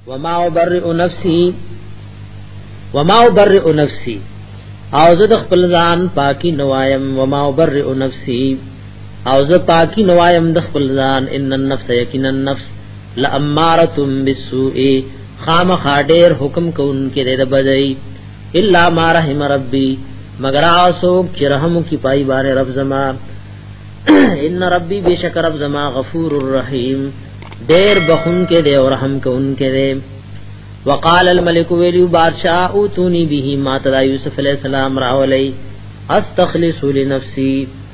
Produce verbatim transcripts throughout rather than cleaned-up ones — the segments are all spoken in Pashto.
وما ابرئ نفسي وما ابرئ نفسي او زه د خپل ځان پاکي نوایم وما ابرئ نفسي او زه پاکي نوایم د خپل ځان ان النفس یقینا النفس لاماره بالسوء خامخ ډیر حکم کوونکې د بدی الا ما رحم ربي مگر اسو چې رحم کی پای باندې رب زما ان ربي بشک رب زما غفور الرحیم ډیر بخون کې دی او رحم کوونکې دی وقال الملك ویلو بادشاہ اوتونی به ما تدا یوسف علیہ السلام راولی استخلص لنفسي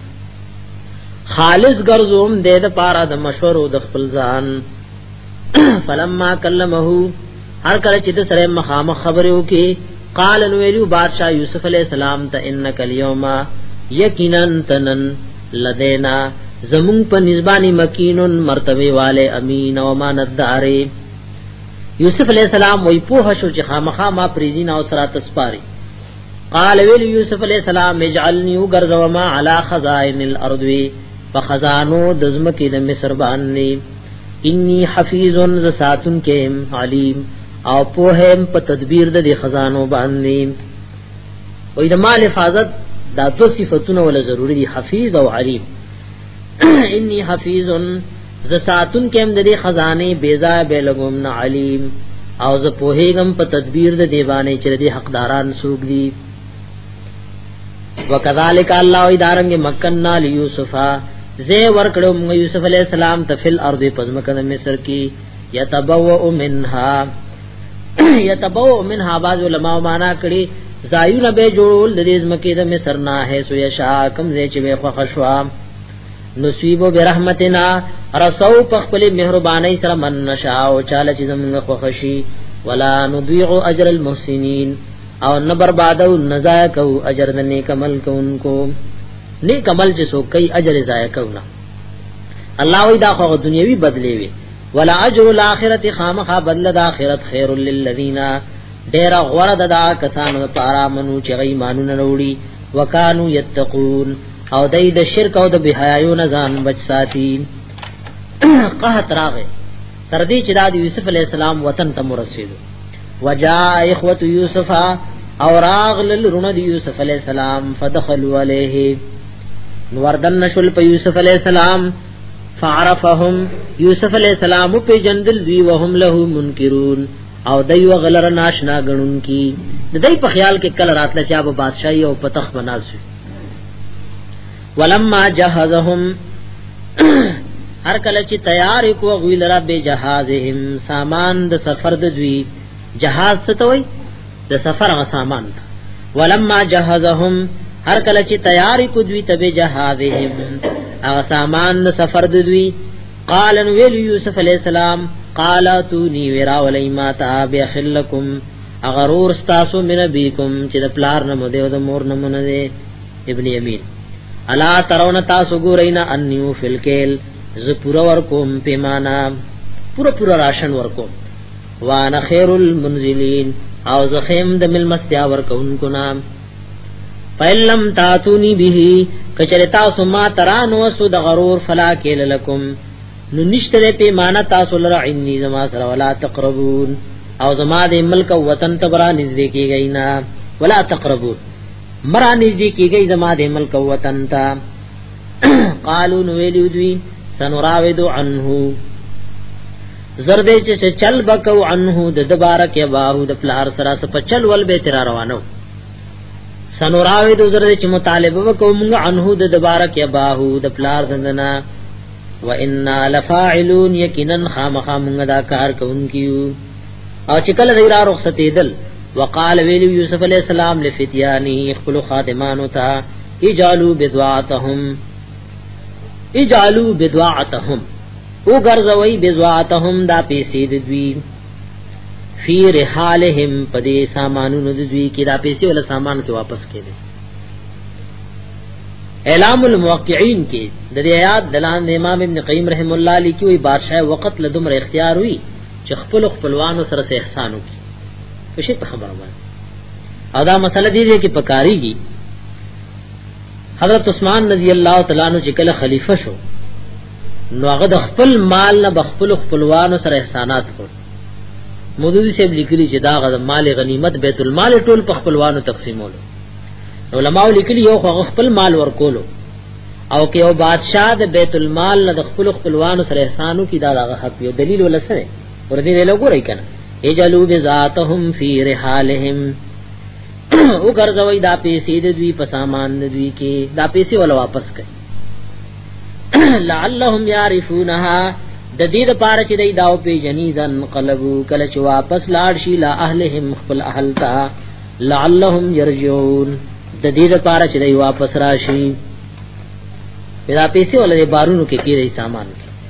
خالص ګرځوم د د پاره د مشورو د خپل ځان فلما کلمه هر کله چې د سره مخامخ خبرو کې قال ویلو بادشاہ یوسف علیہ السلام ته انک اليوم یقینا تنن لدینا زمون په نسبانی مکینن مرتبه والے امین او امانتداري یوسف علیہ السلام وی پوه شو چې خامخا ما پریزین او سرا تسپاری قال ویل یوسف علیہ السلام اجعلنی وغرزوما علی خزائن الارض فخزانو دزمکی د مصر باندې انی حفیظ زساتن کیم علیم او پوهم په تدبیر د خزانو باندې وې د مال حفاظت دا دو صفاتونه ول ضروری دي حفیظ او علیم انی حفیظ زساتن کیم د خزانه بیزا به لګوم نه علیم او ز پوهیګم په تدبیر د دیوانه چې د حقداران سوق دي وکذالک الله ادارنګ مکننا لیوسفا زه ورکړو موږ یوسف علی السلام ته فل ارض پزمکه مصر کی یتبوء منها یتبوء منها بعض علماء معنا کړي زایونه به جوړول د دې ځمکې د مصر نه ہے سو یشا کم زې چې به خشوا نصیبو برحمتنا رسو پخپل مهربانی سره من نشاو چاله چې زمغه خوشي ولا نضيع اجر المحسنين او نه بربادو نزا کو اجر د نیک عمل کوونکو نیک عمل چې سو کوي اجر ضایع کونا الله وی دا خو دنیوي بدلی وی ولا اجر الاخرته خامخا بدل د اخرت خیر للذین ډیر غره د کسانو لپاره منو چې ایمانونه وروړي وکانو یتقون او دای د شرک او د بهایو نه ځان بچ ساتي قحط راغه تر دې چې د یوسف علی السلام وطن ته مرسید وجاء اخوه یوسف او راغل لرونه د یوسف علی السلام فدخلوا علیه وردن نشل په یوسف علی السلام فعرفهم یوسف علی السلام په جندل دی وهم له منکرون او دای وغلر ناشنا غنون کی د دای په خیال کې کل راتله چا به بادشاہي او پتخ بناسي ولما جهزهم هر کله چې تیار کو غویل را به جهازهم سامان د سفر د دوی جهاز څه ته وای د سفر غ سامان ولما جهزهم هر کله چې تیار کو دوی ته جهازهم هغه سامان د سفر د دوی قال ویل یوسف علی السلام قالتونی ورا ولیما تابع خلکم اغرور استاسو من بیکم چې د پلار نه مو د مور نه مونږ ابن یمین الا ترون تاسو ګورینا انیو فلکل ز پورا ورکوم پیمانا پورا پورا راشن ورکوم وانا خیر المنزلین او زخیم د مل مستیا ورکونکو نام فیلم تاتونی به کچره تاسو ما ترانو سو د غرور فلا کېل لکم نو نشته پیمانا تاسو لرا عنی زما سره ولا تقربون او زما د ملک وطن تبرا نږدې کیږي نا ولا تقربون مرا نږدې کیږي زما د ملک وطن تا قالو نو ویلو دوی سنراود عنه زردې چې چل بکو عنه د دبارک یباهو د پلار سره په چل ول به تر روانو سنراود زردې چې مطالبه وکوم عنه د دبارک یباهو د پلار دندنا وإنا لفاعلون یقینا خامخا موږ دا کار کوونکیو او چې کله دی را رخصتې دل وقال ویل یوسف علیہ السلام لفتیانی خپل خادمانو ته اجالو بدعاتهم اجالو بدعاتهم او ګرځوي بدعاتهم دا پیسې د دوی فی رحالهم پدې سامانونو د دوی کې دا پیسې ول سامان ته واپس کړي اعلام الموقعین کې د دې آیات دلان امام ابن قیم رحم الله علیه کی وی بادشاہ وقت لدمر اختیار وی چې خپل خپلوانو سره احسان وکړي څه په خبره باندې ادا مسله دې کې پکاريږي حضرت عثمان رضی الله تعالی عنہ چې کله خلیفہ شو نو هغه د خپل مال نه بخپل خپلوانو سره احسانات کړ مودودی سے لیکلی چې دا غ مال غنیمت بیت المال ټول په خپلوانو تقسیمولو. علماء لیکلی یو خو خپل مال ورکولو او کې یو بادشاہ د بیت المال د خپل خپلوانو سره احسانو کی دا دغه حق یو دلیل ولسره ور دې له ګورای کنه اجلوا بذاتهم فی رحالهم او ګرځوي دا پیسې د دوی په سامان د دوی کې دا پیسې ول واپس کړي لعلهم يعرفونها د دې لپاره چې دای داو په جنیزن قلبو کله چې واپس لاړ شي لا اهلهم خپل اهل تا لعلهم يرجعون د دې لپاره چې دای واپس راشي دا پیسې ولې بارونو کې کېږي سامان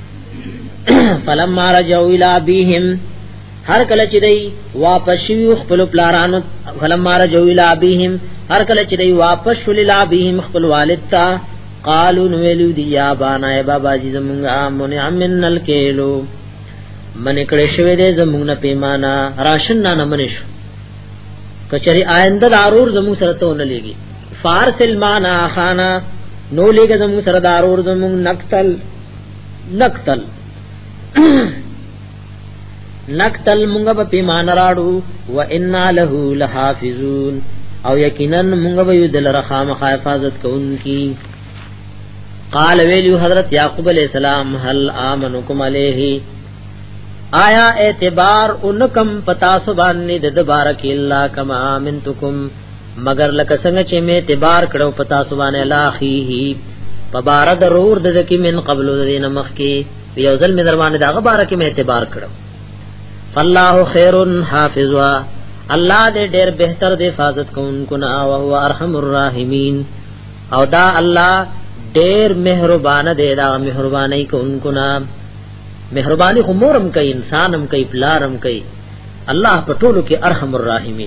فلما رجعوا الى ابيهم هر کله چې دی واپس شي خپل پلارانو فلما رجعوا الى ابيهم هر کله چې دی واپس شول الى ابيهم خپل والد تا قالوا نویلو دی یا بانا ای بابا جی زمونږه منع من الکیلو من کړه شوی دی زمونږه پیمانا راشن نه منشو کچری آینده ضرور زمو سره ته نه لګي فارسل معنا خانا نو لګه زمو سره ضرور زمو نقتل نقتل نقتل مونږ په پیمان راړو و انا له لحافظون او یقینا مونږ به یدل رحم حفاظت کوونکی. قال ویلو حضرت یعقوب علیہ السلام هل امنکم علیہ آیا اعتبار انکم پتا سبحانه د بارک الله کما امنتکم مگر لکه څنګه چې می اعتبار کړو پتا سبحانه الاخیه پبار ضرور د کی من قبل دین مخ کی یو ځل می دروانه داغه بارک می اعتبار کړو فالله خیر حافظ الله دې ډېر بهتر دې حفاظت کوونکو نه او هو ارحم الراحمین او دا الله ډېر مهربان دې دا مهرباني کوونکو نه مهرباني خو مورم کوي انسانم کوي پلارم کوي الله په ټولو کې ارحم الراحمین.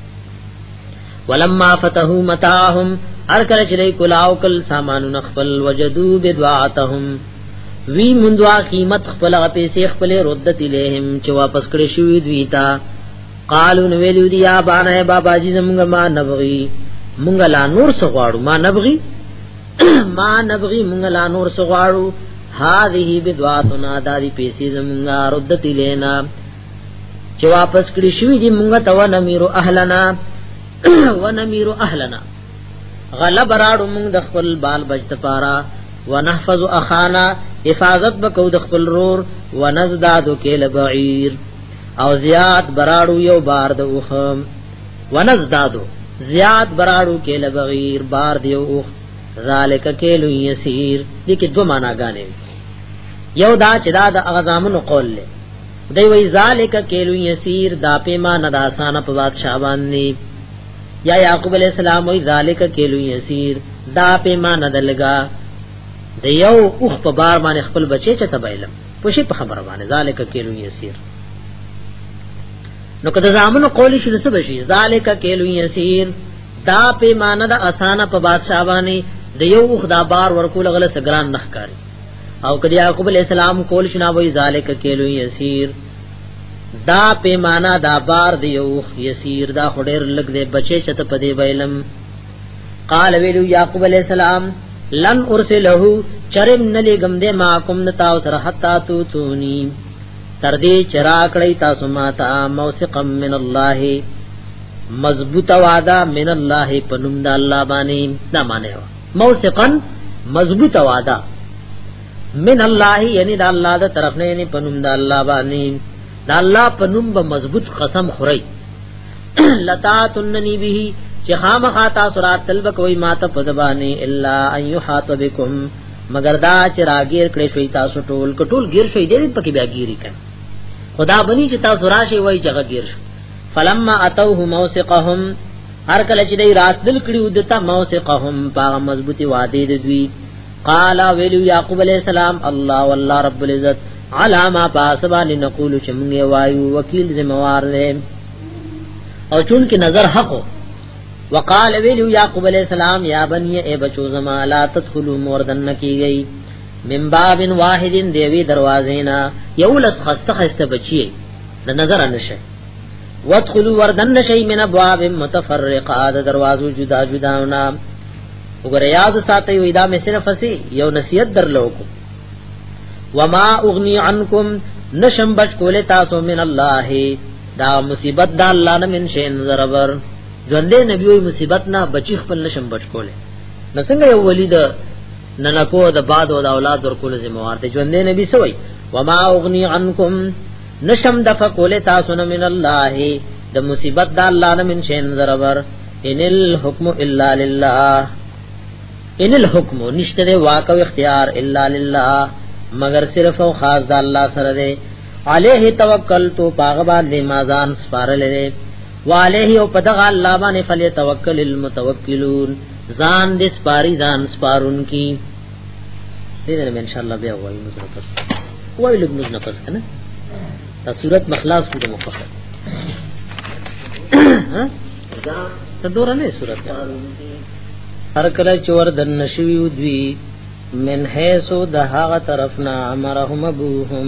ولما فتحوا متاعهم هر کله چې کلاو کل سامان نخفل وجدوا بدعاتهم وی مندوا قیمت خپل پیسې خپل ردت الیهم چې واپس کړی شوی دوی تا قالو نو ویلو دی یا باندې بابا جی زمونږ ما نبغي مونږ لا نور سغواړو ما نبغي ما نبغي مونږ لا نور سغواړو هذه بدعاتنا دادی پیسې زمونږ ردت الینا چې واپس کړی شوی دی مونږ ته ونمیرو اهلنا ونمیرو اهلنا غلب راړو مونږ د خپل بال بچ پارا ونحفظ اخانا حفاظت بکو د خپل رور ونزداد کېل بعیر او زیاد براړو یو بار د اوخم ونزداد زیاد براړو کېل بعیر بار دی اوخ ذالک کېل یسیر دې کې دوه معنا غانې یو دا چې دا د اغزامونو قول له دی وی ذالک کېل یسیر دا په معنا د آسان په بادشاہ باندې یا یعقوب علیہ السلام وی ذالک کېل یسیر دا په معنا دلګا د یو اوخ په بار باندې خپل بچی چته بایلم پوښي په خبره باندې ذالک کېلو یسیر نو کله زامنو قولی شنو څه بشي ذالک کېلو یسیر دا په معنا د اسانه په بادشاہ باندې د یو اوخ دا بار ورکول غل سګران نخکاری او کله یعقوب علیہ السلام قول شنا وای ذالک کېلو یسیر دا په معنا دا بار د یو اوخ یسیر دا خډیر لګ دې بچی چته په دې بایلم. قال ویلو یعقوب علیہ السلام لن ارسلہو چرم نلی گم دے ماکم نتاو سر حتی تو تونی تردی چراکڑی تاسو ماتا موسقا من اللہ مضبوط وعدہ من اللہ پنم دا اللہ بانی دا مانے ہوا موسقا مضبوط وعدہ من اللہ یعنی دا اللہ دا طرفنے یعنی پنم دا اللہ بانی دا اللہ پنم با مضبوط قسم خوری لتا تننی بھی چې خامخا تاسو را طلب کوي ماته پدبانی الا ان يحاط بكم مگر دا چې راګیر کړی شوی تاسو ټول کټول گیر شوی دې پکې بیا گیری کړي خدا بني چې تاسو راشي وای جگہ گیر شو. فلما اتوه موثقهم هر کله چې دې رات دل کړیو دته موثقهم پاغه مضبوطی وعده دې دوی قال ویلو یعقوب علیہ السلام الله والله رب العزت علامه پاسبان نقول چې موږ وایو وکیل ذمہوار دې او چون کې نظر حق وقال ویلو یعقوب علیہ السلام یا بنی اے بچو زما لا تدخلوا مردن کی گئی من باب واحد دیوی دروازینا یولس خسته خسته بچی د نظر انشه وادخلوا وردن شی من ابواب متفرقات دروازو جدا جداونا وګره یاد ساتي وېدا مې صرف اسی یو نصیحت درلو کو وما اغنی عنکم نشم بچ کولے تاسو من الله دا مصیبت دا الله نه من شین زربر ژوندې نبی وي مصیبت نه بچی خپل نشم بچ کوله نو څنګه یو ولید ننکو د بعد او د اولاد ورکول ذمہوار دی ژوندې نبی سوئی وما اغنی عنکم نشم دفقول تاسو نه من الله د مصیبت دا الله نه من شین زربر ان الحكم الا لله ان الحكم نشته واقع اختیار الا لله مگر صرف او خاص د الله سره دی علیه توکلت پاغ باندې مازان سپارلې وعلیه او پدغه الله باندې فلیتوکل المتوکلون ځان دې سپاری ځان سپارون کی دې نه ان شاء الله بیا وایو مزنفس وایو مزنفس کنه دا صورت مخلاص کو د مفخر ها ته دورانه صورت هر کله چور د نشوی دوی من حیثو د هغه طرفنا امرهم ابوهم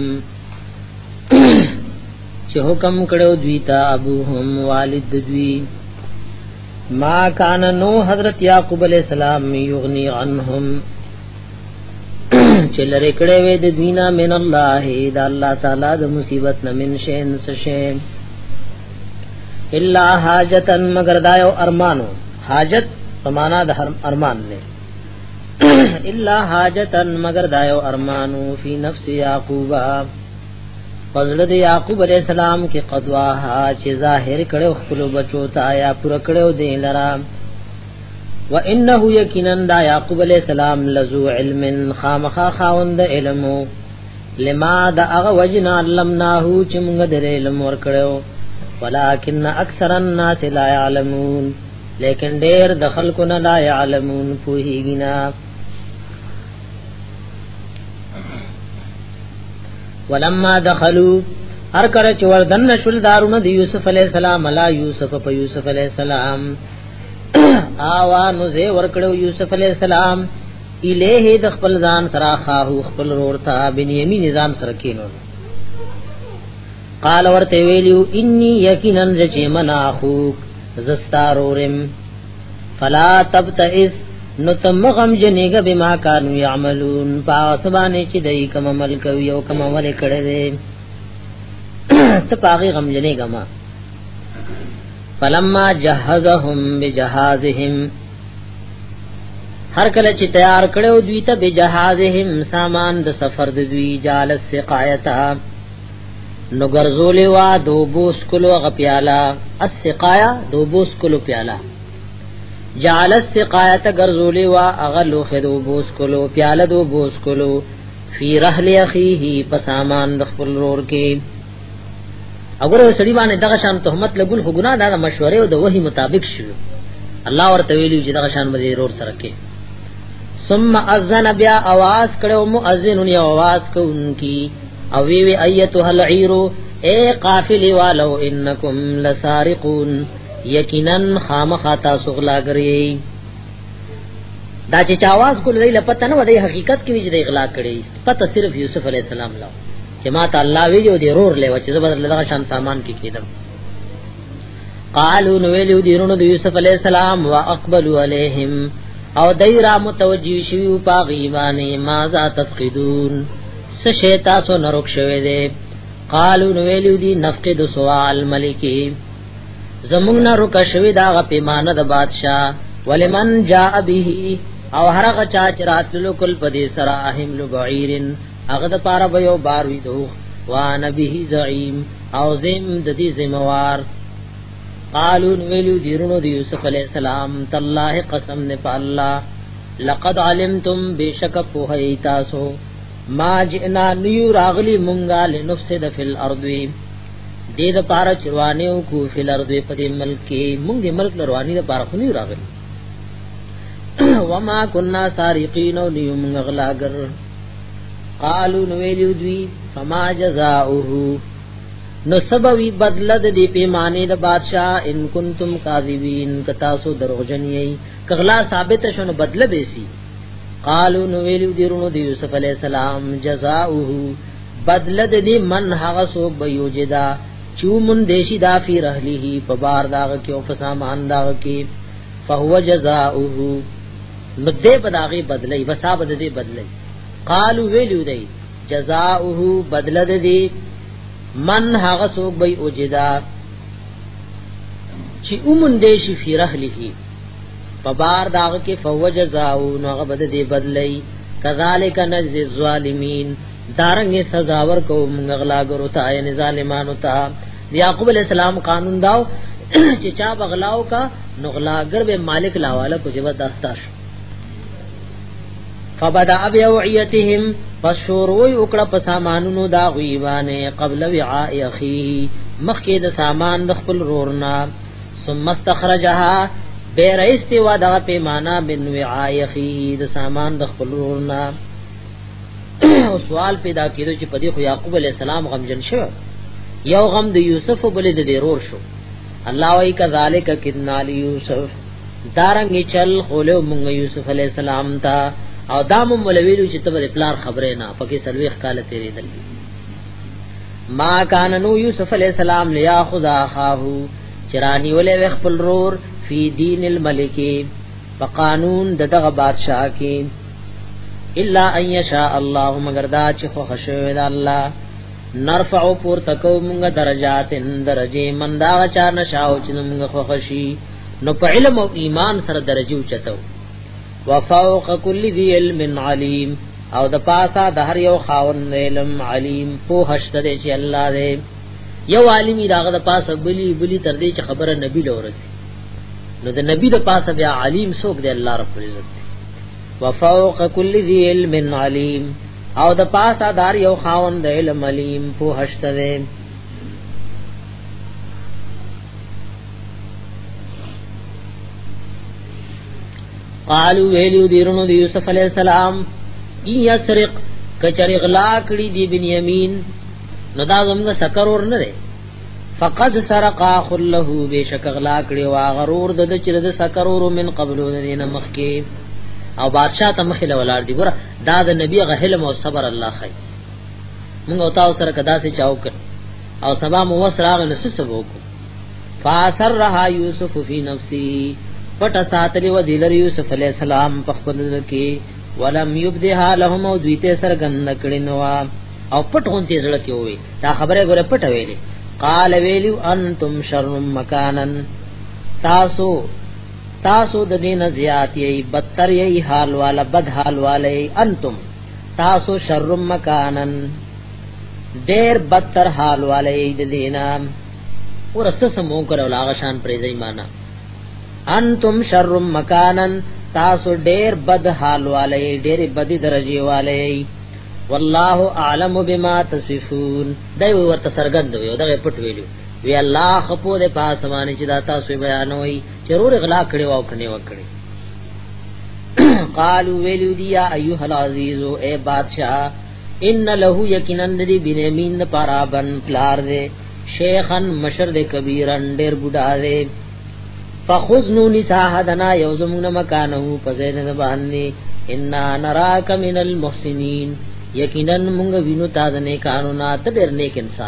چې حکم کړو دوی ته ابوهم والد دوی ما کان نو حضرت یعقوب علیہ السلام یغنی عنهم چې لری کړه وې د دوینا من الله د الله تعالی د مصیبت نه من شین سشه الا حاجتن مگر دایو ارمانو حاجت پمانا د ارمان نه الا حاجتن مگر دایو ارمانو فی نفس یعقوب فضل د یعقوب علیہ السلام کې قدواها چې ظاهر کړو خپل بچو ته یا پر کړو دین لرا وانه یقینا دا یعقوب علیہ السلام لذو علم خامخا خاوند علم لما دا هغه وجنا علمناه چې موږ د علم ور کړو ولکن اکثر الناس لا يعلمون لیکن ډیر د خلکو نه لا يعلمون پوهیږي نه ولما دخلوا هر کله چې وردن شول دارونه د یوسف علی السلام علی یوسف په یوسف علی السلام اوانو زه ورکړو یوسف علی السلام الیه د خپل ځان سره خاهو خپل ورته بنیامین نظام سره کینو قال ورته ویلو انی یقینا رجمنا اخوک زستارورم فلا تبتئس نو تم غم جنېګه بما كانوا يعملون پاسبانه چې دای کوم عمل کوي او کوم عمل کړي دي ته پاغي غم جنېګه ما فلما جهزهم بجهازهم هر کله چې تیار کړو دوی ته بجهازهم سامان د سفر د دوی جال السقایتا نو ګرځولې وا دو بوس کلو غپیالا السقایا دو بوس کلو پیالا جعل السقایت غرزولی وا اغلو خدو بوس کلو پیاله دو بوس کلو فی رحل اخیه پسامان دخل رور کې اگر سړي باندې دغه شان تهمت لګول خو ګناه دا مشورې او د وحی مطابق شو الله ورته ویلی چې دغه شان مدې رور سره کې ثم اذن بیا आवाज کړو مؤذن یو आवाज کوونکی او وی وی ایتها العیر اے قافل والو انکم لسارقون یقینا خامخاتا سغلا غری دا چې چاواز کول دی لپاره نه ودی حقیقت کې وی دی اغلا کړي پته صرف یوسف علی السلام لا چې ما ته الله ویلو دی رور له چې زبر له شان سامان کې کېدم قالو نو ویلو دی رونو د یوسف علی السلام واقبلوا علیہم او دایرا متوجی شیو پاغي باندې ما ذا تفقدون سشیتا سو نرک شوه دی قالو نو ویلو دی نفقد سوال ملکی زمونږ نه رک شوی دا غ پیمانه د بادشاہ ولمن جاء به او هرغه چا چې راتلو کل پدې سرا حمل بعیرن هغه د پاره به یو بار وی دو وان به زعیم او زم د دې ذمہوار قالوا ویلو دیرونو د یوسف علی السلام تالله قسم نه په الله لقد علمتم بشک په هیتاسو ما جئنا نیو راغلی مونږه لنفسد فی الارض دې د پاره چروانیو کو فل ارض په دې ملک کې مونږ دې ملک لروانی د پاره خو نه راغلی وما كنا سارقین او نیو مونږ غلاګر قالو نو ویلو دوی فما جزاؤه نو سبوی بدلد دی پیمانه د بادشاہ ان کنتم کاذبین کتا سو دروغجن یی کغلا ثابت شون بدل بیسی قالو نو ویلو دیرونو دی یوسف علیہ السلام جزاؤه بدلد دی من هغه سو بیوجدا چومن دیشی دا فی رحلیه فبار داغ کی او فسامان داغ کی فهو جزاؤه مدے بداغی بدلی وسابد دی بدلی قالو ویلو دی جزاؤه بدلد دی من هغه سوق بی اوجدا چې اومن دیشی فی رحله فبار داغ کې فوجزاو نو غبد دی بدلی کذالک نجزی الظالمین دارنګ سزا ورکو موږ غلاګرو ته یعنی ظالمانو ته یعقوب علیہ السلام قانون داو چې چا بغلاو کا نو غلاګر به مالک لاواله کو جواب داستاش فبدا بیوعیتهم فشروی وکړه په سامانونو دا غیبانه قبل وعاء اخی مخکې د سامان د خپل رورنا ثم استخرجها بیر استوا دغه پیمانه بن وعاء اخی د سامان د خپل رورنا او سوال پیدا کېدو چې په دې خو یعقوب علی السلام غمجن شو یو غم د یوسف بل د ضرور شو الله وای کذالک کدنا یوسف دارنګ چل خولو مونږ یوسف علی السلام ته او دام مولویلو چې تبه پلار خبره نه پکې سلويخ کاله تیرې دل ما کان نو یوسف علی السلام لیاخذ اخاهو چرانی ولې خپل رور فی دین الملک په قانون دغه بادشاہ کې الا ان یشاء الله مگر دا چې خو خشوی د الله نرفع پور تکو مونږه درجات درجه من دا چا نشاو چې مونږه خو خشي نو په علم او ایمان سره درجه چتو وفوق كل ذي علم عليم او د پاسا د هر یو خاوند علم علیم په هشت دې چې الله دې یو عالمي داغه د پاسه بلی بلی تر دې چې خبره نبی لورته نو د نبی د پاسه بیا علیم څوک دی الله رب العزت وفوق كل ذي علم عليم او د پاسا دار یو خاوند علم علیم په هشت دې قالو ویلو دیرونو دی یوسف علیہ السلام ای یسرق کچری غلا کړي دی بنیامین نو دا زمغه سکرور نه دی فقد سرق خله بشک غلا کړي وا غرور د چر د سکرور من قبل دین مخکی او بادشاہ ته مخله ولار دی ګره دا د نبی غهلم او صبر الله خی موږ او تاسو سره کدا سي چاوک او سبا مو وسراغ نس سبو کو فاسرها یوسف فی نفسی پټ ساتلی و دلر یوسف علیہ السلام په خپل کې ولم یبدها لهم او دویته سر گند کړي نو او پټ هونته زړه کې وي دا خبره ګوره پټ ویلې قال ویلو انتم شر مکانن تاسو تاسو د دین زیات یی بدتر یی حال والا بد حال والے انتم تاسو شر مکانن ډیر بدتر حال والے د دینا ورسته مو کړو لاغشان پرې ځای معنا انتم شر مکانن تاسو ډیر بد حال والے ډیر بدی درجه والے والله اعلم بما تصفون دای ورته سرګند وي دغه پټ ویلو وی الله خپو د پاسمانه چې دا تاسو بیانوي ضرور غلا کړي او کني وکړي قالو ویلو دیا ایها العزیز اے بادشاہ ان له یقینا دی بنیامین پارابن پلار دے شیخن مشر دے کبیرن ډیر بوډا دے فخذنو نساحدنا یوزمون مکانه پزید باندې ان نراک من المحسنین یقینا مونږ وینو تاسو نه قانونا ته ډیر نیک انسان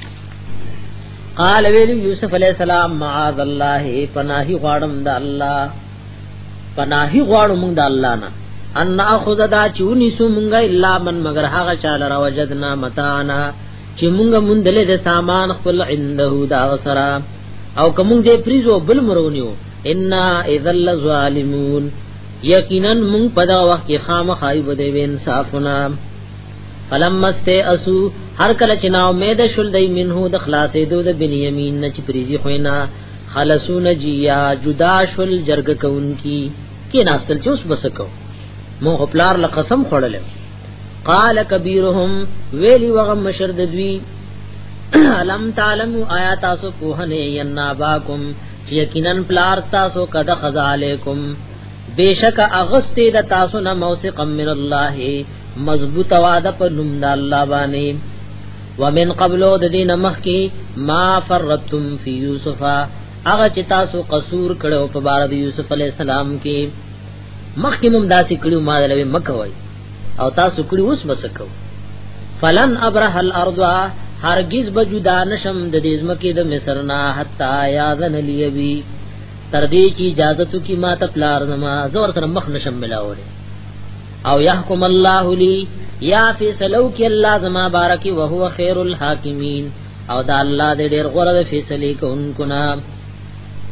قال ویل یوسف علیہ السلام معاذ الله پناهی غواړم د الله پناهی غواړم د الله نه ان اخذ دا چونی سو مونږه الا من مگر هغه چاله را وجدنا متانا چې مونږه مونډله د سامان خپل عنده دا سره او کوم دې پریزو بل مرونیو ان اذل ظالمون یقینا مون په دا وخت کې خامخای بده و انصافنا فلما استئسو هر کله چې نا امید شول دای منه د خلاصې دو د بنیامین نه چې پریزي خوینا خلصون جیا جدا شول جرګ کون کی کې ناستل چې اوس بسکو مو خپلار له قسم خړل قال کبیرهم ویلی وغم مشرد دوی علم تعلمو آیا تاسو کوهنه یناباکم یقینا پلار تاسو قد خذالکم بیشک اغستی د تاسو نه موثق من الله مضبوط وعده په نوم د الله باندې ومن قبلو د دین مخکی ما فرتم فی یوسف هغه چې تاسو قصور کړو په بار د یوسف علی السلام کې مخکی مم داسې کړو ما دلوي مکوي او تاسو کړو اوس بسکو فلن ابرح الارض هرگز بجدا نشم د دې ځمکې د مصر نه حتا یاذن لیبی تر دې چې اجازه کی ما ته پلار زما زور سره مخ نشم ملاوله او يحكم الله لي یا فیصلو کی الله زما بارکی وهو خير الحاکمین او دا الله دې ډېر غوړه فیصله کوونکو نا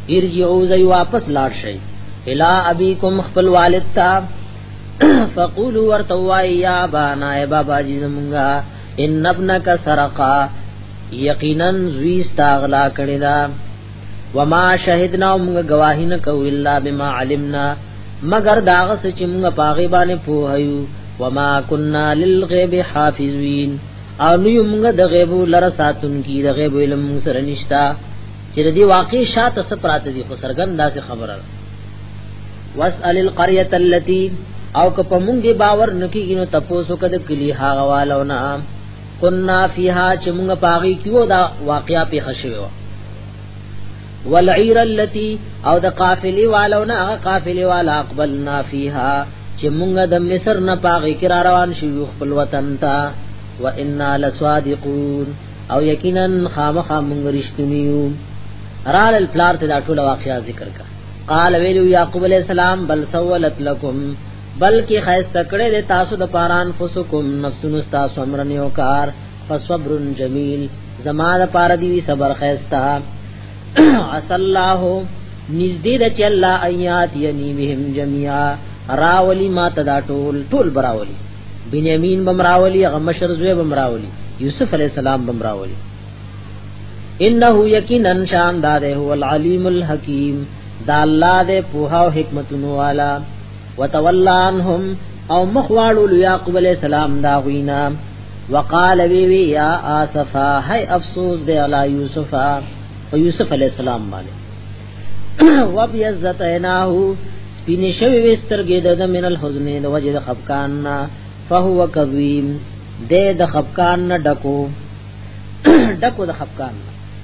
ارجعوا زي واپس لاړ شئ الی ابیکم خپل والد تا فقولوا ورتوا یا بانا ای بابا جی زمونږه ان ابنک سرقا یقینا زویستا غلا کړی دا وما شهدنا موږ گواهی نه کوو الا بما علمنا مگر داغه چې موږ پاغي باندې پوهیو وما كنا للغیب حافظین او نو موږ د غیب لره ساتون کی د غیب علم سره نشتا چې د دې واقع شاته سپراته دي خو سرګندا سے خبره واسال القريه التي او که په مونږه باور نکیږي نو تاسو کده کلی هاغه والونا كنا فيها چې مونږ پاغي کیو دا واقعیا په خشوي والعير التي او د قافلی والونا هغه قافلی والا اقبلنا فيها چې مونږ د مصر نه پاغي کرا روان شو خپل وطن ته وانا لصادقون او یقینا خامخا مونږ رښتونیو رال الفلار ته دا ټول واقعیا ذکر کا قال ویلو یعقوب علیہ السلام بل سولت لكم بلکې خیسته کړه د تاسو د پاران فسکم نفسونو تاسو امرن یو کار فصبر جمیل زما د پار دی صبر خیستا عس الله نزدې د چ الله ایات ینی بهم جميعا راولی ما تدا ټول ټول براولی بنیامین بمراولی غمشر زوی بمراولی یوسف علیہ السلام بمراولی انه یقینا شان دار هو العلیم الحکیم دا الله دې پوها او حکمتونو والا وتولى عنهم او مخوالو یعقوب علیہ السلام دا غینا وقال وی وی یا اسفا ہے افسوس دے علی یوسف او یوسف علیہ السلام باندې وبیزت عیناه سپین شوی وسترګې د من الحزن د وجد خفقان فهو کظیم دے د خفقان ډکو ډکو د خفقان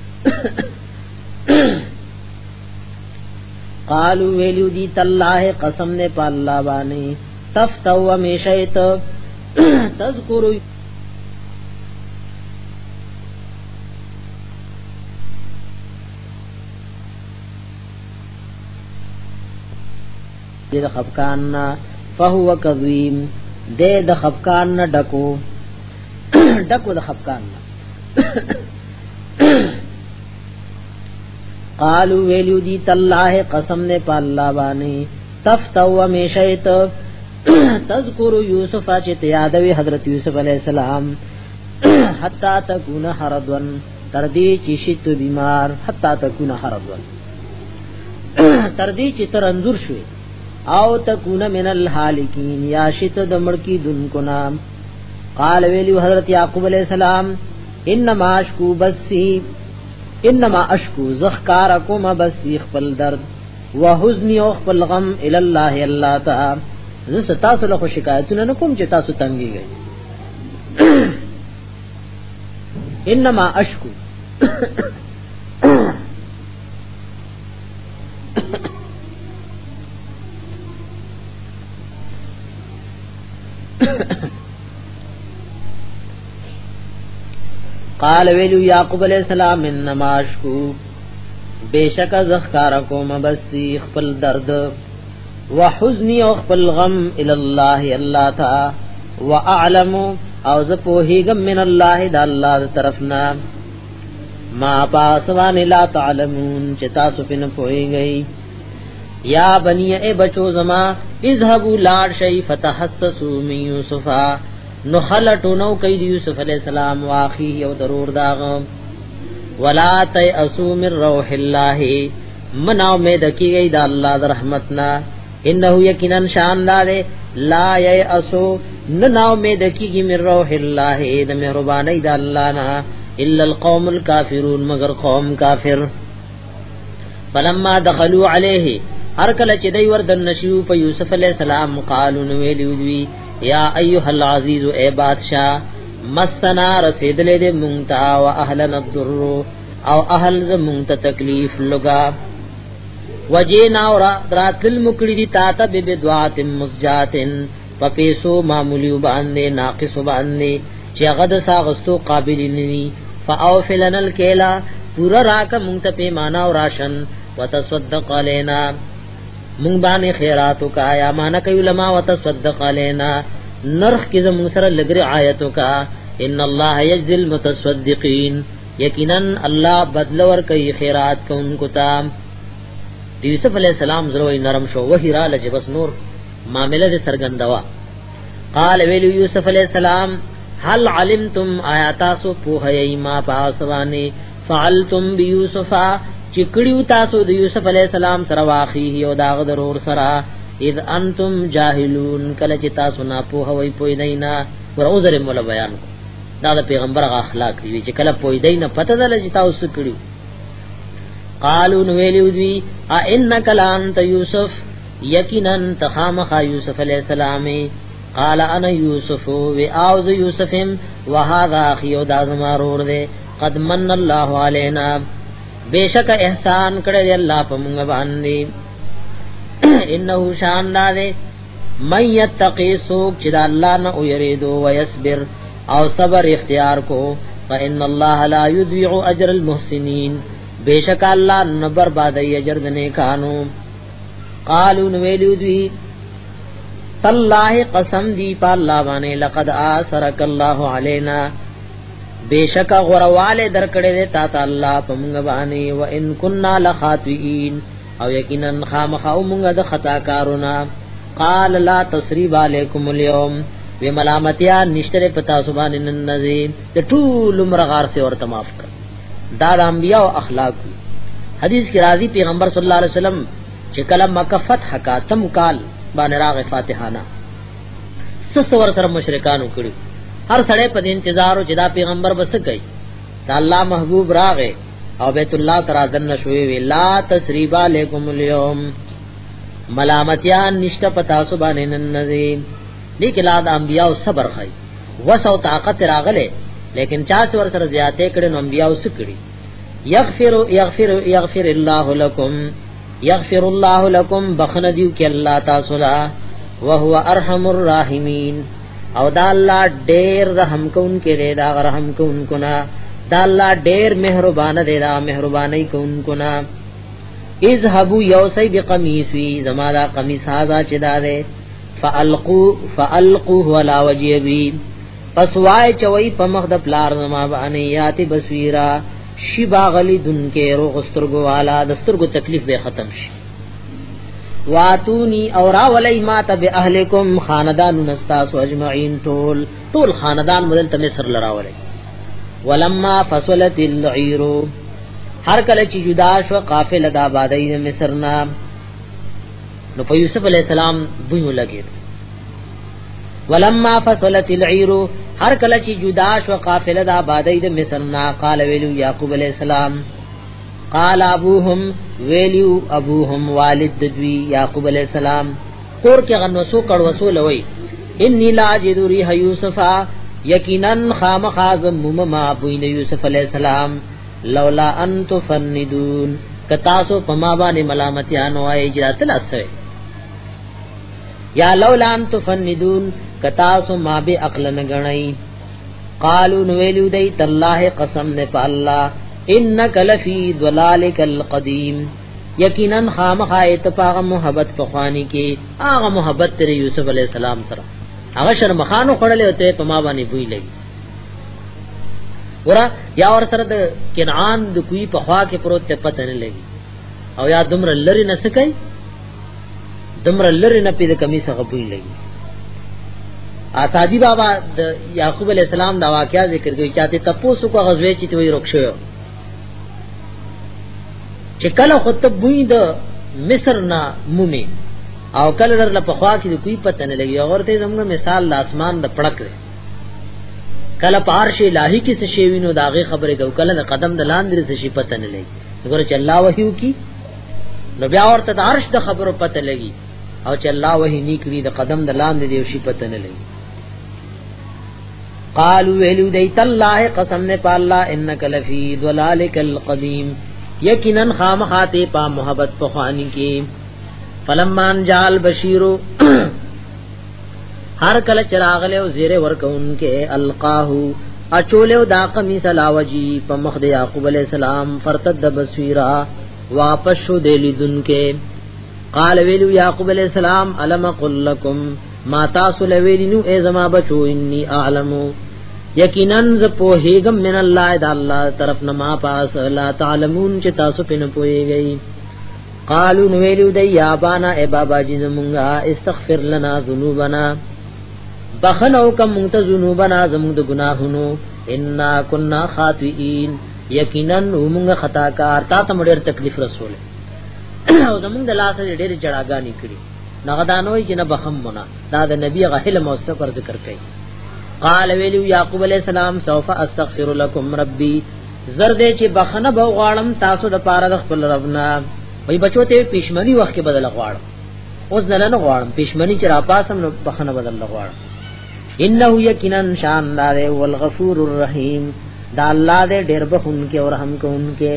قالو ویلو دی تالله قسم نے پا اللہ بانی تفتو امیشیت تذکرو دے د خفقاننا فهو کظیم دے د خفقاننا ڈکو ڈکو د خفقاننا قالو ویلو دی تالله قسم نے پا اللہ بانی تفتو امیشیت تذکر یوسف چت یادوی حضرت یوسف علیہ السلام حتی تکون حردون تردی چشت بیمار حتی تکون حردون تردی چی ترنزور شوی او تکون من الحالکین یا شت دمڑکی دن کو نام قال ویلو حضرت یعقوب علیہ السلام انما اشکو بسی انما اشکو زخکارکم بسی خپل درد وحزنی او خپل غم الی الله الله تعالی زس تاسو له شکایتونه نکوم چې تاسو تنګي گئی انما اشکو قال ویلو یعقوب علیہ السلام انما اشکو بیشک زخکارکم بسی خپل درد وحزنی او خپل غم الی الله الله تعالی واعلم او ز پوهیګم من الله د الله طرفنا ما پاسوان لا تعلمون چې تاسو پنه پوهیږئ یا بنی ای بچو زما اذهبوا لاړ شی فتحسسوا من یوسف نو خلټو نو کید یوسف علیہ السلام واخی او ضرور داغ ولا تیاسوا من روح الله مناو میں دکی گئی دا اللہ دا رحمتنا انه یقینا شاندار لا یاسو نناو میں دکی گی من روح الله دا مہربانی دا اللہ نا الا القوم الكافرون مگر قوم کافر فلما دخلوا علیہ ہر کله چې دی وردن نشو په یوسف علیہ السلام قالوا ویلو دی یا ایها العزیز اے بادشاہ مسنا رسیدلې دې مونتا او اهلنا الضر او اهل ز مونتا تکلیف لگا وجینا اور راتل مکړی دي تا ته به دعات مسجاتن پپیسو معمولی باندې ناقص باندې چې غد ساغستو قابل نني فاوفلن الکیلا پورا راک مونتا پیمانا او راشن وتصدق علینا مونږ باندې خیراتو کا یا معنا کوي علماء وتصدق علینا نرخ کی زمون سره لګری آیتو کا ان الله یجزی المتصدقین یقینا الله بدل ور کوي خیرات کوونکو ته د یوسف علیہ السلام زړه نرم شو وحی را لږ بس نور معاملې د سرګندوا قال ویلو یوسف علیہ السلام هل علمتم آیات سو په ایما پاسوانی فعلتم بیوسف چکړیو تاسو د یوسف علیہ السلام سره واخی او دا غدرور سره اذ انتم جاهلون کله چې تاسو نه په هوی پوی دینا ور عذر مولا بیان کو دا د پیغمبر غ اخلاق دی چې کله پوی دینا پته دل چې تاسو کړیو قالو نو ویلو دی ا انک لانت یوسف یقینا تخامخ یوسف علیہ السلام قال انا یوسف و اعوذ یوسفم وهذا اخي او دا زمارور دے قد من الله علینا بیشک احسان کړی الله په موږ باندې انه شان دے من یتقی سوک چې دا الله نه ويریدو ويصبر او صبر اختیار کو فان الله لا يضيع اجر المحسنين بیشک الله نه بربادي اجر د نیکانو قالو نو ویلو دی تالله قسم دی په الله باندې لقد آثرك الله علينا بیشک غرواله درکړې ده تا الله په موږ باندې و ان كنا لخاطئين او یقینا خامخو موږ د خطا کارونه قال لا تسریب علیکم اليوم و ملامتیا نشتره پتا سبحان النذی د ټول مرغار سے اور معاف کړ دا د انبیاء او اخلاق حدیث کی راضی پیغمبر صلی الله علیه وسلم چې کله مکه فتح کا تم کال باندې راغ فاتحانه سسور سره مشرکانو کړي هر سړی په انتظار او جدا پیغمبر بس کوي دا الله محبوب راغه او بیت الله ترا دن شوي وی لا تسریب علیکم اليوم ملامتیان نشته پتا سبحان النذی لیکن لاد انبیاء صبر خای وسو طاقت راغله لیکن چا څور سره زیاته کړي نو انبیاء وسکړي یغفر یغفر یغفر الله لكم یغفر الله لكم بخن دیو کې الله تاسو لا وهو ارحم الراحمین او دا الله ډېر رحم کوونکی دی دا رحم کوونکو نا دا الله ډېر مهربان دی دا مهرباني کوونکو نا اذهبوا یوسی بقمیصی زما دا قمیص هاذا چې دا ده فالقوا فالقوه على وجهی پس وای چوي په مخ د پلار زما باندې یاتی بصیرا شی باغلی دن کې روغ سترګو والا د سترګو تکلیف به ختم شي واتونی اورا ولی ما تب اهلکم خاندان نستاس اجمعین طول طول خاندان مدن ته مصر لراولای ولما فصلت العير هر کله چې جدا شو قافله د آبادی د مصر نام نو په یوسف علی السلام بویو لګید ولما فصلت العير هر کله چې جدا شو قافله د آبادی د مصر نا قال ویلو یعقوب علیہ السلام قال ابوهم ویلو ابوهم والد دوی یعقوب علیہ السلام کور کې غنوسو کړه وسول وای انی لا اجد ریح یوسف یقینا خامخاز مما بوین یوسف علیہ السلام لولا ان تفندون کتاسو پما باندې ملامتیان وای اجرات لاسه یا لولا ان تفندون کتاسو ما به عقل نه غنئی قالو نو ویلو دی تالله قسم نه په الله انک لفی ضلالک القدیم یقینا خامخا اتفاق محبت فخانی کې هغه محبت تر یوسف علیہ السلام سره هغه شرمخانو خړلې وته په ما باندې بوئی لګي ورا یا ور سره د کنعان د کوی په خوا کې پروت ته پته نه لګي او یا دمر لری نه سکای دمر لری نه پید کمی څخه بوئی لګي آسادی بابا د یعقوب علیہ السلام دا واقعا ذکر کوي چاته تپوسو کو غزوی چې توي رخصو چې کله خطب بوئی د مصر نا مومي او کله در په خوا کې کوئی پته نه لګي اورته زموږ مثال د اسمان د پړک دی کله پارش الہی کې څه شی وینو داغه خبره کو کله د قدم د لاندې څه شی پته نه لګي وګوره چې الله وحیو کی نو بیا ورته د عرش د خبرو پته لګي او چې الله وحی نیکړي د قدم د لاندې دی شی پته نه لګي قالوا ویلو دیت الله قسم نے پا اللہ انک لفی ضلالک القدیم یقینا خامخاتے پا محبت پخوانی کی فلمان جال بشیرو ہر کل چراغلے و زیر ورکون کے القاہو اچولے و دا قمیص لاوجی پا مخد یعقوب علیہ السلام فرتد بصیرا واپس شو دیلی دن کے قال ویلو یعقوب علیہ السلام علم قل لکم ما تاسو لویلینو اے زما بچو انی اعلمو یقینا ز پوهیګم من الله د الله طرف نه ما پاس لا تعلمون چې تاسو پنه پوهیږئ قالو نویلو دی یا بانا اے بابا جی زمونگا استغفر لنا ذنوبنا بخنو کم مونتا ذنوبنا زمونگ دا گناہنو انا کننا خاطئین یقینا مونگا خطاکار تا تا مدیر تکلیف رسول او زمونگ دا لاسا دیر جڑاگانی کری نغدانوی جنا بخم منا دا دا نبی غحل موسفر ذکر کئی قال ویلو یعقوب علیہ السلام سوف استغفر لکم ربی زردے چی بخنه بو غواړم تاسو د پاره د خپل ربنا وای بچو ته پښمنی وخت کې بدل غواړم اوس نه نه غواړم پښمنی چې را پاسم نو بخنه بدل غواړم انه یقینا شان دار والغفور الرحیم دا الله دې ډېر بخون کې او رحم کوونکې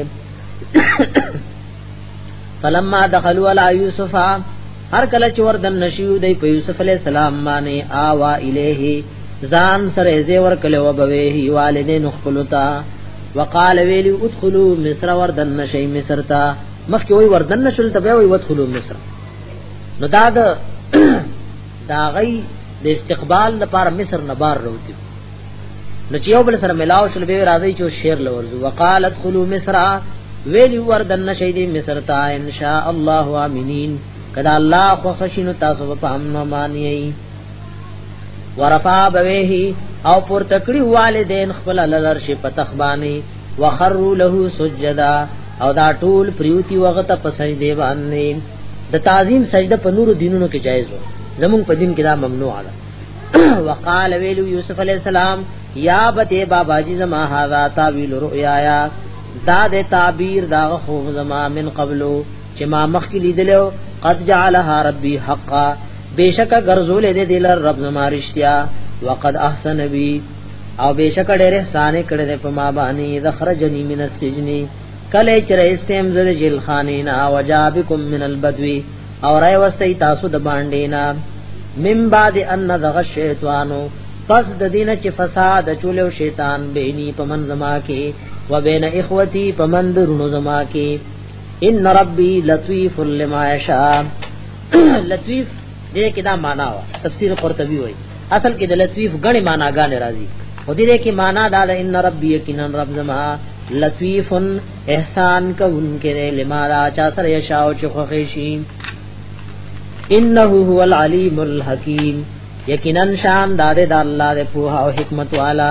فلما دخلوا على يوسف هر کله چې وردن نشیو دی په یوسف علی السلام باندې آوا الیه ځان سره زی ور کله وبوي والدین خپلتا وقال ویلی ادخلوا مصر وردن نشی مصر تا مخکې وی وردن نشل ته وی ادخلوا مصر نو دا د دا غي د استقبال لپاره مصر نه بار وروتی نو چې یو بل سره ملاو شل به راځي چې شیر لورځو وقال ادخلوا مصر ویلی وردن نشی دی مصر تا ان شاء الله امنین کدا الله خو خشینو تاسو په امن مانی ورفع بويه او پر تکړی والدین خپل لرشي پتخبانی وخروا له سجدا او دا ټول پریوتی وغته په سجده باندې د تعظیم سجده په نور دینونو کې جایز و زمون په دین کې دا ممنوع ده وقال ویلو یوسف علی السلام یا بته بابا جی زما هاذا تعویل رؤیا دا د تعبیر دا خو زما من قبلو چې ما مخکې لیدلو قد جعلها ربي حقا بیشک غرزول دې دل رب زما رښتیا وقد احسن بي او بیشک ډېر احسان کړې په ما باندې ذخرجنی من السجن کله چې استم زل جیل خانینا وجابکم من البدوی او راي واستي تاسو د باندې نا من بعد ان ذغ الشیطانو پس د دینه چې فساد چولو شیطان بیني پمن زما کې و بین اخوتی پمن درونو زما کې ان ربي لطيف لما يشاء لطيف دې کې دا معنا وا تفسیر قرطبي وایي اصل کې د لطیف غني معنا غانې راځي او دې کې معنا دا د ان ربي یقینا رب زما لطیف احسان کوونکې لما را چا سره یشاء چې خوښي شي انه هو العلیم الحکیم یقینا شان دار د الله د په او حکمت والا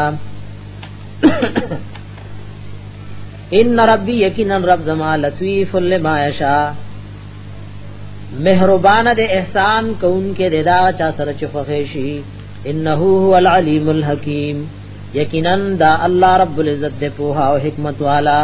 ان ربي یقینا رب زما لطیف لما یشاء مہربان دے احسان کون کے ددا چا سره چخه شي انه هو العلیم الحکیم یقینا دا الله رب العزت دے پوها او حکمت والا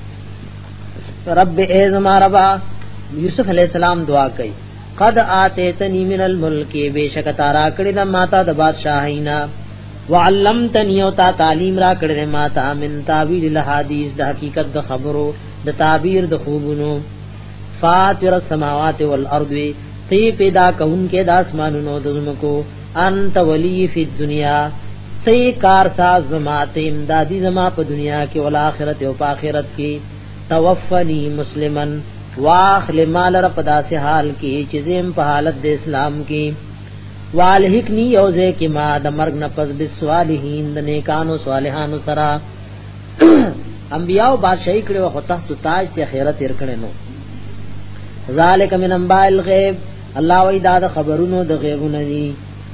رب اعظم ربا یوسف علیہ السلام دعا کئ قد اتیتنی من الملک بیشک تارا کړي د ماتا د بادشاہینا وعلمتنی او تا تعلیم را کړي ماتا من تعویل الحدیث د حقیقت د خبرو د تعبیر د خوبونو فاطر السماوات والارض تی پیدا کون کے د اسمانونو د زمکو انت ولی فی الدنیا تی کار ساز زما ته امدادی زما په دنیا کې او آخرت او په آخرت کې توفنی مسلمن واخل مال رب داسه حال کې چې زم په حالت د اسلام کې والحقنی یوزه کې ما د مرګ نه پس بسوالحین د نیکانو صالحانو سره انبیاء او بادشاہی کړي او تحت تاج ته خیرت ور کړي نو ذالک من انباء الغیب الله وی دا خبرونو د غیبونو دي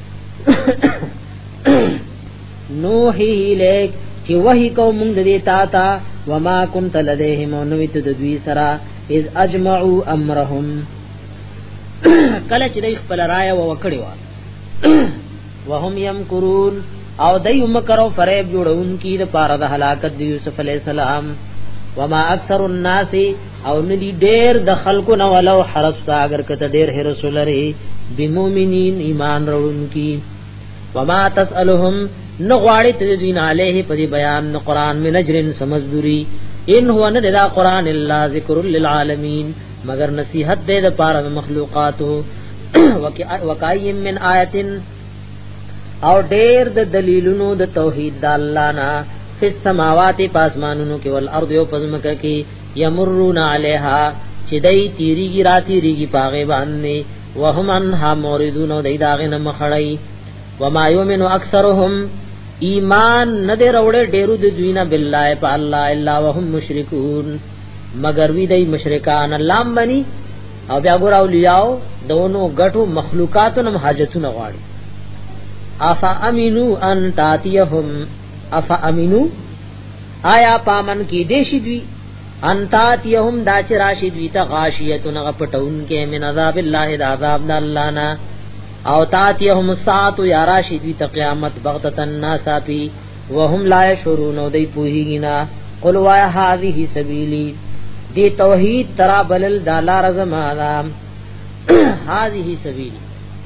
نوحی لیک چې وحی کوم دې تا تا وما كنت لديهم نویت د دوی سرا اذ اجمعوا امرهم کله چې دوی خپل رائے وکړي وا وهم يمكرون او دای مکرو فریب جوړون کی د پاره د هلاکت د یوسف علی السلام وما اکثر الناس او ندی ډیر د خلکو نو ولو حرستا اگر کته ډیر هر رسول لري بمؤمنین ایمان وروون کی وما تسالهم نغواړی تدین علیه په بیان قرآن من اجر سمزدوری ان هو نه دا قرآن الا ذکر للعالمین مگر نصیحت دې د پاره مخلوقاتو وکایم من آیتن او ډیر د دلیلونو د توحید د الله نه فی السماوات پاسمانونو کې ول ارض او پزمکه کې یمرون علیها چې دای تیریږي راتی ریږي پاغه باندې وهم انها موردون دای داغه نه مخړی وما یؤمن اکثرهم ایمان نه دی وروړي ډیرو د دوینا بالله په الله الا وهم مشرکون مگر وی دای مشرکان الله باندې او بیا ګور اولیاء دونو غټو مخلوقاتو نم حاجتونه غواړي افا امینو ان تاتیهم افا امینو آیا پامن کی دیشی دوی ان تاتیهم داچ راشد وی تا غاشیتن غپټون کې من عذاب الله د عذاب د الله نا او تاتیهم الساعه یا راشد وی تا قیامت بغتتن ناسافی وهم لا يشعرون دی پوهینا قل وا هذه سبیلی دی توحید ترا بلل دالا رزمانا هذه سبیلی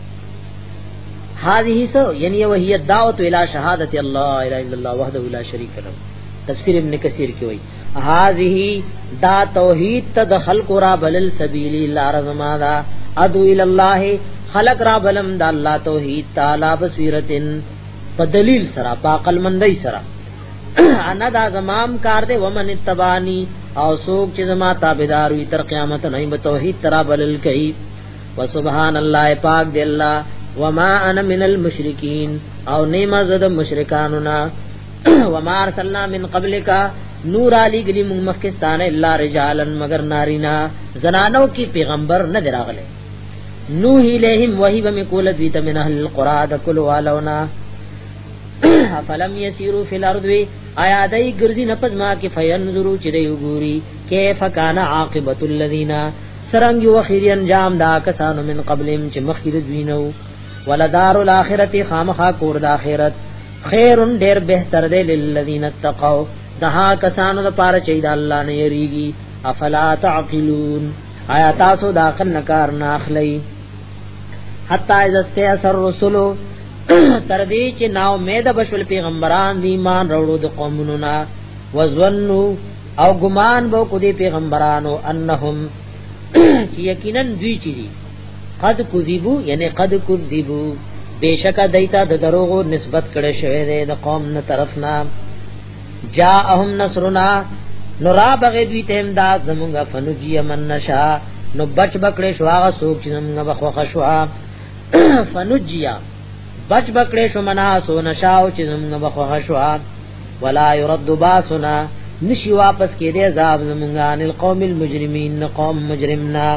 هذه سو یعنی وهي الدعوه الى شهادت الله الا الا الله وحده لا شريك له تفسیر ابن کثیر کی وای هذه دا توحید تدخل قرا بلل سبیلی لا رزمانا ادو الى الله خلق را بلم د الله توحید تعالی بصیرتن په دلیل سره په عقل مندۍ سره انا دا زمام کار دے ومن اتبانی او سوک چې زما تابعدار وي تر قیامت نه به توحید ترا بلل کوي وسبحان الله پاک دی الله وما انا من المشرکین او نیما زد مشرکانو نا وما ارسلنا من قبلک نور علی گلی مخکستان الا رجالا مگر نارینا زنانو کی پیغمبر نه دراغله نوح الیہم وحی بمقول بیت من اهل القرى دکل والونا فلم یسیرو فی الارض آیا دای ګرځي نپز ما کې فینظرو چې دی وګوري کیف کان عاقبت الذین سرنګ یو اخیری انجام دا کسانو من قبلهم چې مخکې دوینو ولدار الاخرته خامخا کور د اخرت خیرن ډیر بهتر دی للذین اتقوا دها کسانو لپاره چې د الله نه یریږي افلا تعقلون آیا تاسو داخل نکار نه اخلي حتا اذا استيسر رسل تر دې چې ناو مېد بشول پیغمبران دی ایمان وروړو د قومونو نا وزنو او ګمان بو کو دی پیغمبرانو انهم یقینا دوی چې دي قد کذبو یعنی قد کذبو بیشک دایتا د دروغو نسبت کړي شوی دی د قوم نه طرفنا جاءهم نصرنا نورا بغی دوی ته امداد زمونږه فنجی من نشا نو بچ بکړې شو هغه څوک چې زمونږه بخوخه شو فنجیا بچ بکړې شو منا سو نشاو چې زمونږه بخوخه شو ولا يرد باسنا نشي واپس کې دې عذاب زمونږه ان القوم المجرمين قوم مجرمنا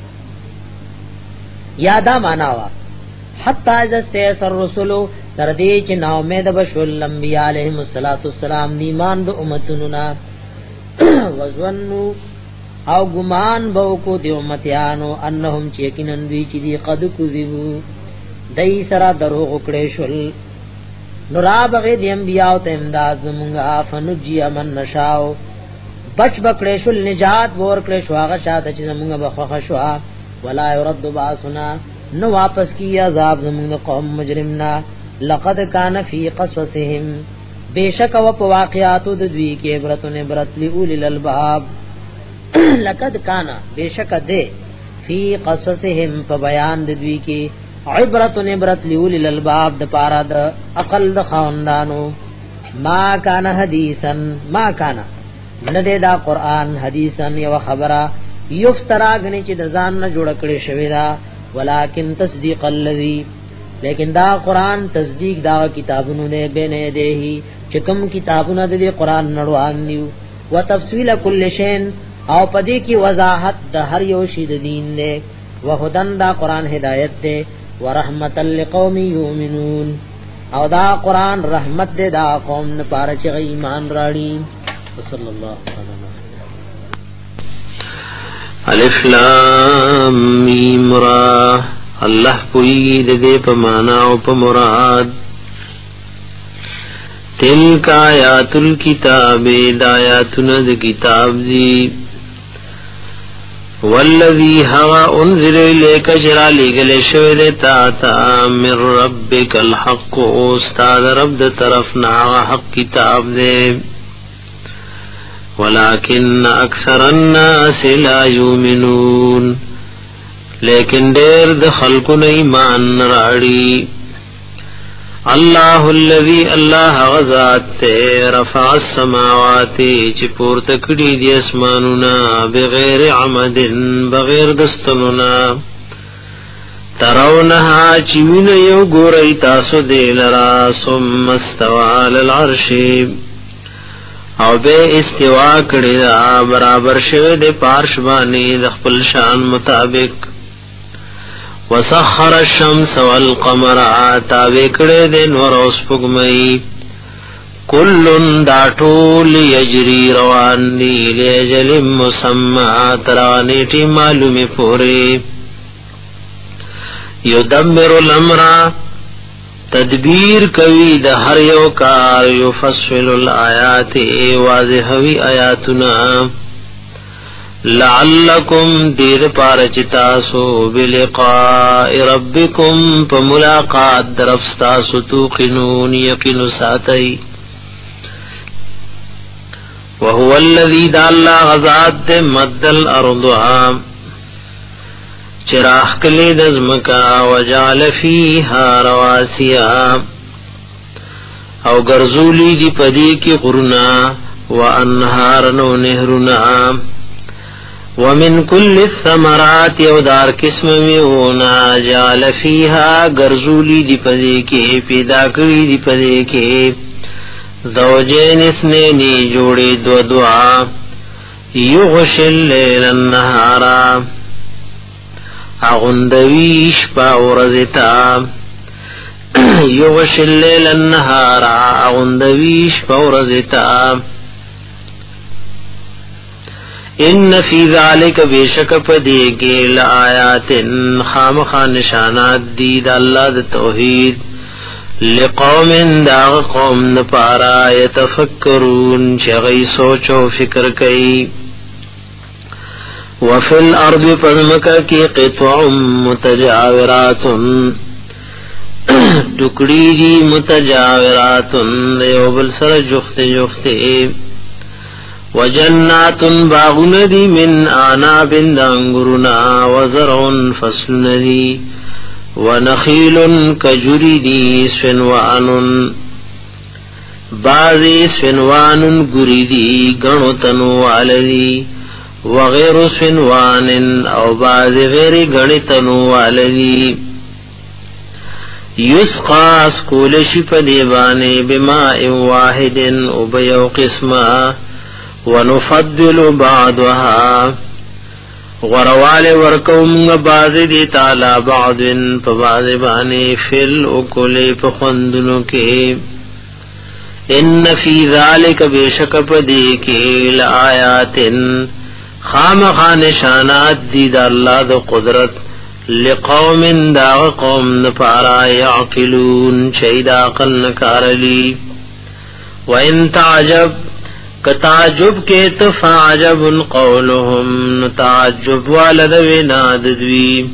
یادا معنا وا حتا اذا استيسر الرسل تر دې چې نو امید بشول انبیاء علیهم الصلاه والسلام ایمان د امتونو نا وزنو او ګمان بو کو دی امتیانو انهم چې یقینن دوی چې دی قد کذبو دای سره دروغ کړي شول نورا بغه دی انبیاء ته امداد زمونږه فنجی من نشاو بچ بکړي شول نجات ور کړي شو هغه شاته چې زمونږه بخخه شو ولا يرد باسنا نو واپس کی عذاب زمونږه قوم مجرمنا لقد کان فی قصصهم بیشک و په واقعاتو د دوی کې عبرت نه عبرت لئول الالباب لقد کان بیشک ده فی قصصهم په بیان د دوی کې عبرت نه عبرت لئول الالباب د پارا د عقل د خواندانو ما کان حدیثن ما کان نه دا قران حدیثن یو خبره یفترا غنی چې د ځان نه جوړ کړي شوی دا ولکن تصدیق الذی لیکن دا قران تصدیق دا کتابونو نه بینه دیہی چې کوم کتابونه د قران نړوان دیو وتفصیل کل شین او پدې کی وضاحت د هر یو شی د دین نه وهدن دا قران هدایت ده ورحمت لقوم یؤمنون او دا قران رحمت ده دا قوم نه پاره چې ایمان راړي صلی الله علیه الف لام میم را الله پوئی د دې په معنا او په مراد تلک آیات الکتاب د آیاتنا د کتاب دی والذی هوا انزل الیک جرا لګل شوی د تا تا من ربک الحق استاد رب د طرف نا حق کتاب دی ولکن اکثر الناس لا یؤمنون لیکن دیر د خلقو نه ایمان راړي الله الذي الله غزاد ته رفع السماوات چې پورته کړي دي اسمانونه بغیر عمد بغیر دستنونه ترونها چې وین یو ګورئ تاسو دې لرا ثم استوى على العرش او به استوا کړی دا برابر شوه د پارش باندې د خپل شان مطابق وسخر الشمس والقمر تابع کړی د نور او سپوږمۍ کلن دا ټول یجری روان دی لجل مسمى ترانیټی معلومه پوری یدمر الامر تدبیر کوي د هر یو کار یفصل الآیات واضحوی آیاتنا لعلکم دیر پارچتاسو بلقاء ربکم پملاقات درفستاسو توقنون یقین ساتی وهو الذي دال غزاد مد الارض چراغ کلی دزمکا وجعل فیها رواسیا او گرزولی دی پدی کی غرنا وانهارن و نهرنا ومن کل الثمرات یو دار قسم میونا جعل فیها گرزولی دی پدی کی پیدا کری دی پدی کی زوجین اثنینی جوڑی دو دعا یغشی اللیل النهارا اغندویش پا ورزتا یغشی اللیل النهارا اغندویش پا ورزتا ان فی ذالک بیشک پدیگی لآیات خامخا نشانات دید اللہ دا توحید لقوم داغ قوم نپارا یتفکرون چغی سوچ و فکر کئی وفی الارض پزمکا کی قطع متجاورات ٹکڑی دی متجاورات دیوبل سر جخت جخت وجنات باغن دی من آناب دانگرنا وزرعن فصل دی ونخیل کجری دی سنوان بعضی سنوان گری دی گنو تنوالدی وغیر سنوان او بعضی غیر گنی تنوالدی یسقا اسکولشی پدیبانی بماء واحد او بیو قسمہ ونفضل بعضها غروال ورکوم باز دی تعالی بعضن په باز باندې فل اکل په خوندونو کې ان فی ذلک بیشک پدی کې لآیات خامخ نشانات دی د الله د قدرت لقوم دا قوم نپارا یعقلون شید عقل نکارلی وان تعجب کتعجب کے تفعجب قولهم تعجب والد وناددوی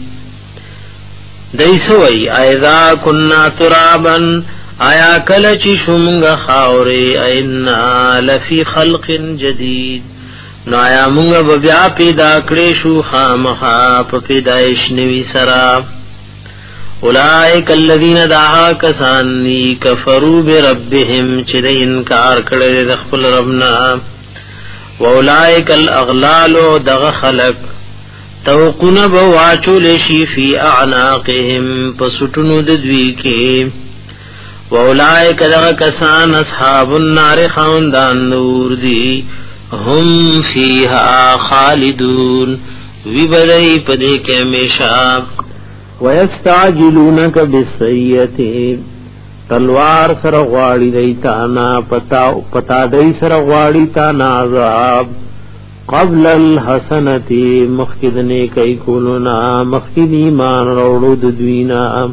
دیسوئی ایذا کننا ترابا آیا کلچی شمگ خاوری اینا لفی خلق جدید نو آیا منگ ببیا پیدا کریشو خامخا پا پیدایش نوی سرا اولائک الذین دعا کسانی کفروا بربهم چه ده انکار کرده دخپل ربنا و اولائک الاغلال دغ خلق توقن بواچو لشی فی اعناقهم پسٹنو ددوی کے و اولائک دغ کسان اصحاب النار خاندان نور دی هم فیها خالدون وی بدئی پدے کے ہمیشہ وَيَسْتَعْجِلُونَكَ بِالسَّيِّئَةِ تلوار سر غواړي دیتانا پتا پتا دای سر غواړي تا عذاب قبل الحسنه مخکدنه کای کولنا مخکد ایمان وروړو د دوینا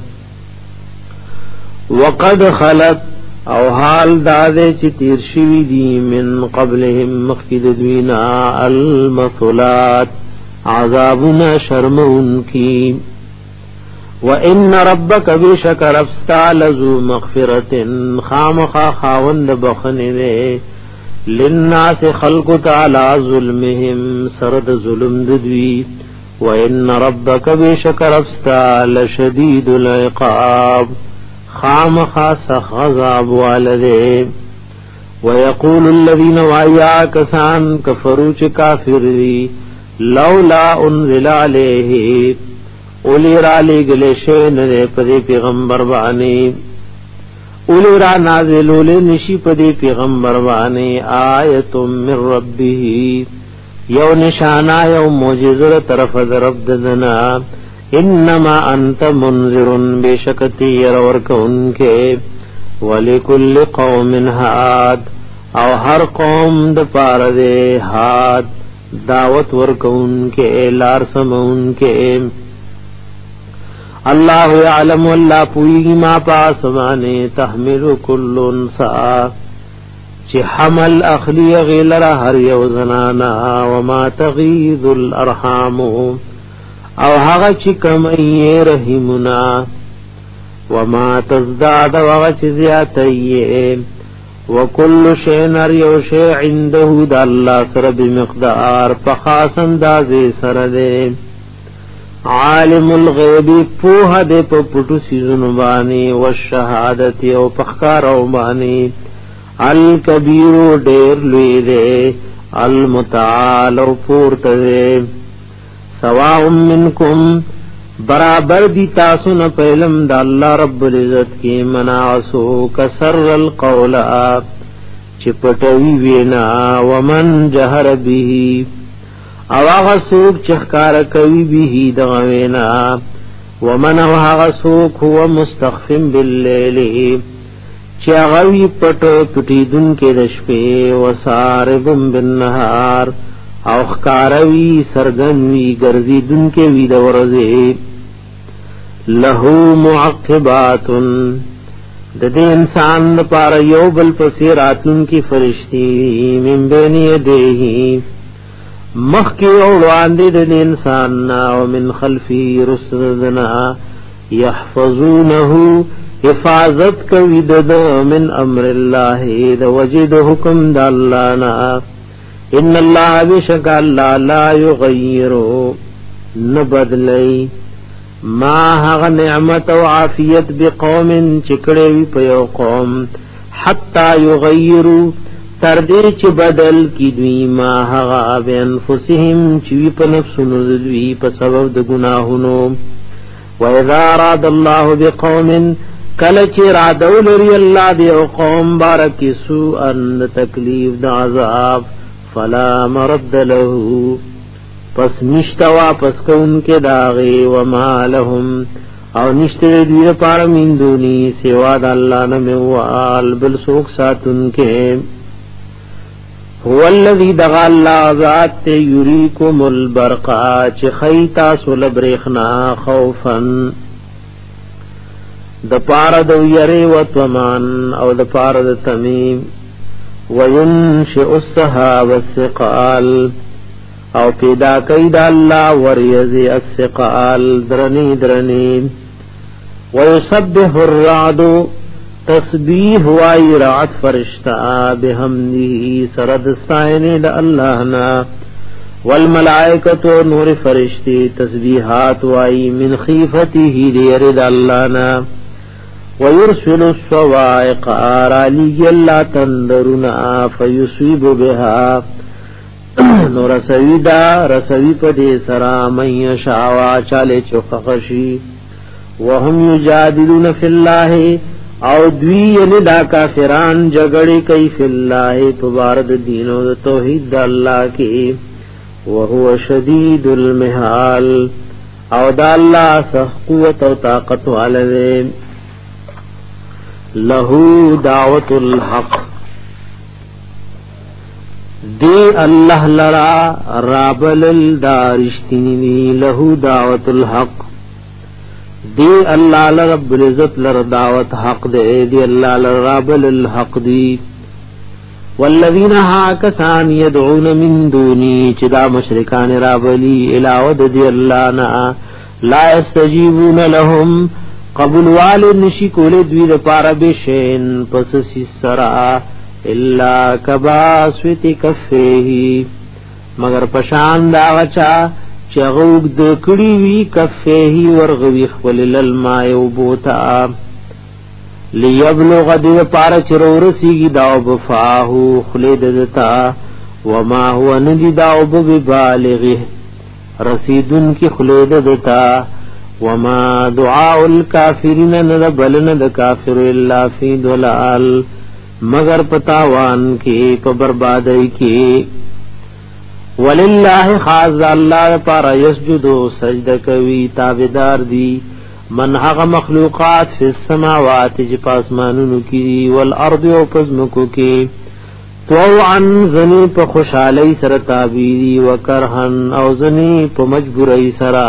وقد خلت او حال داده چې تیر شوی دی من قبلهم مخکد دوینا المثلات عذابنا شرمون کی وَإِنَّ رَبَّكَ بِشَكَ رَفْسْتَا لَذُو مَغْفِرَةٍ خامخا خاوند بخنده لِلنَّاسِ خَلْقُ تَعَلَى ظُلْمِهِمْ سرد ظلم ددوی وَإِنَّ رَبَّكَ بِشَكَ رَفْسْتَا لَشَدِيدُ الْعِقَابِ خامخا سخذاب والده وَيَقُولُ الَّذِينَ وَعِيَا كَسَانْ كَفَرُوا چه کافر دی لَوْلَا أُنزِلَ عَلَيْهِ اولی را لے گلے شین دے پدی پیغمبر بانی اولی را نازلول نشی پدی پیغمبر وانی آیت من ربه یو نشانا یو معجزه طرف در رب دنا انما انت منذر بشکتی ورور کون کے ولکل قوم هاد او هر قوم د پار دے هاد دعوت ورکون کے لار سمون کے اللہ یعلم واللہ پوئی ما پاسمانے تحمل کل انسا چی حمل اخلی غیلر ہر یو زنانا وما تغیظ الارحام او حغا چی کمی رحمنا وما تزداد وغا چی زیادتی وکل شین ار یو شی عنده دا اللہ سر بمقدار پخاص اندازی سر دے عالم الغیب پوها دے پا پٹو سیزن بانی والشہادت او پخکارو بانی الکبیر دیر لوی دے المتعال او پورت دے سواهم منکم برابر دی تاسون پیلم دا اللہ رب العزت کی منعصو کسر القول چپٹوی وینا ومن جہر بھی او آغا سوک چخکار کوي به دغوینا ومن او آغا سوک هو مستخفم باللیلی چی آغاوی پٹو پٹی دن کے دشپے وساربم بالنهار او خکاروی سرگنوی گرزی دن کے وی دورزی لہو معقبات ددے انسان پار یو بل پسیراتن کی فرشتی من بین یدیہی مخی اوڑوان دی دن انساننا ومن خلفی رسدنا یحفظونہو حفاظت کوي د من امر الله د وجد حکم د الله نا ان الله بشک الله لا یغیر نبدلی ما هغ نعمت او عافیت بقوم چکړې وی په یو قوم حتا یغیروا تر دې چې بدل کی دوی ما هغه بانفسهم چې په نفسونو دوی په سبب د ګناهونو و اذا اراد الله بقوم کله چې را دول لري الله دی او قوم بارک سوء ان تکلیف د عذاب فلا مرد له پس نشتا واپس کون کې داغي و ما لهم او نشته دی لپاره من دوني سوا د الله نه موال بل سوک ساتون کې هو الذي دغ الله ذات یریکم البرقا چ خیتا سول برخنا خوفا د پار د یری و تمان او د پار د تمیم وینشئ السحاب والثقال او پیدا کید الله وریزی الثقال درنی درنی ويسبح الرعد تسبیح وای رعد فرشتہ بحمده سرد استعین د الله نا والملائکۃ نور فرشتي تسبیحات وای من خیفته لرد الله نا ويرسل الصواعق علی الله تندرنا فيصيب بها نور سویدا رسوی پدې سرا مې شاوا چاله چوخخشي وهم یجادلون فی الله او دوی یعنی دا کافران جګړې کوي فی الله تبارک دین او توحید د الله کې وهو شدید المحال او دا الله سخت قوت او طاقت والے له دعوت الحق دی الله لرا رابل الدارشتنی له دعوت الحق دی الله رب العزت لرا دعوت حق دے دی الله لرا رابل الحق دی والذین هاکسان يدعون من دونی چدا مشرکان رابلی الہود دی اللہ نا لا يستجیبون لهم قبول والد نشی کول دوی د پاره بشین پس سرا الا کباسوت کفه مگر پشان دا غچا چغوگ د کړي وی کفه ورغوی خپل للما یوبوتا لیبلغ د پاره چرورسیږي دا وبفاهو خلید دتا وما هو ندی دا وببالغه رسیدن کی خلید دتا وما دعاء الكافرین نبلن د کافر الا فی ضلال مگر پتاوان کی په بربادی کی وللہ خاص اللہ پر یسجدو سجدہ کوي تابعدار دی من هغه مخلوقات فی السماوات چې پاسمانونو کې والارض او پزمکو کې طوعا زنی په خوشحالی سره تابعی وکرهن او زنی په مجبوری سره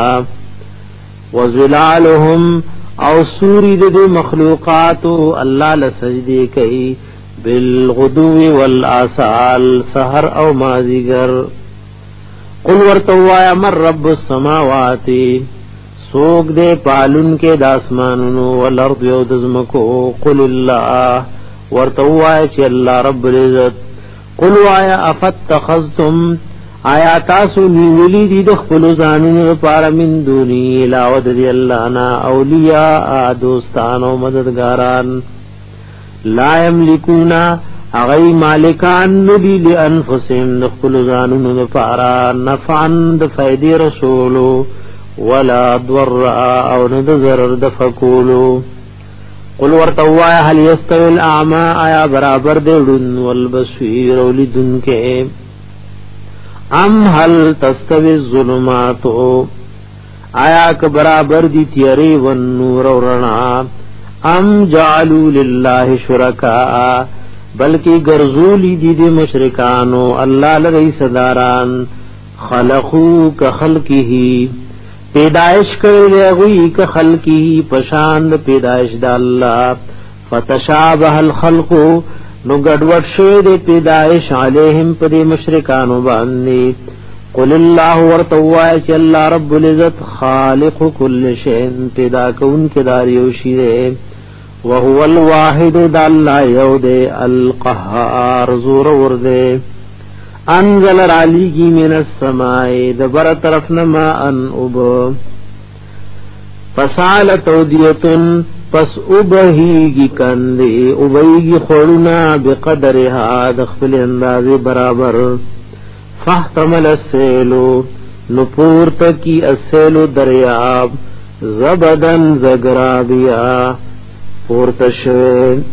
وزلالهم او سوری د مخلوقات الله لسجدی کوي بالغدو والآصال سحر او مازیګر قل ورتوایا مر رب السماوات سوک دے پالن کے داسمانونو والارض یو دزمکو قل اللہ ورتوایا چی اللہ رب العزت قل وایا افتخذتم آیا تاسو نیولی دی دخپلو زانون پارا من دونی لاود دی اللہ نا اولیاء دوستان و مددگاران لا یملکونا اغی مالکان نبی لانفسهم دخپلو زانون پارا نفعن دفیدی رسولو ولا ضر او ند ضرر دفقولو قل ورتوایا هل یستوی الاعمى آیا برابر دیڑن والبصیر ولدن کے ام هل تستوی الظلمات آیا ک برابر دی تیری والنور ورنا ام جعلوا لله شرکاء بلکہ گرزولی دی دی مشرکانو اللہ لگئی صداران خلقو کخلقه پیدائش کرے غوی ک خلقی پشاند پیدائش د الله فتشابه الخلق نو گډوډ شوی د پیدائش علیہم پر مشرکانو باندې قل الله ورتوا چې الله رب العزت خالق كل شیء پیدا کون کې داریو شی وهو الواحد د الله یو دی القهار زور ور دی انزل علیگی من السماء دبر طرف نما ان اب فسال تودیتن پس ابہیگی کندی ابہیگی خورنا بقدرها دخل انداز برابر فاحتمل السیلو نپور تکی السیلو دریاب زبدن زگرابیا پورتشوین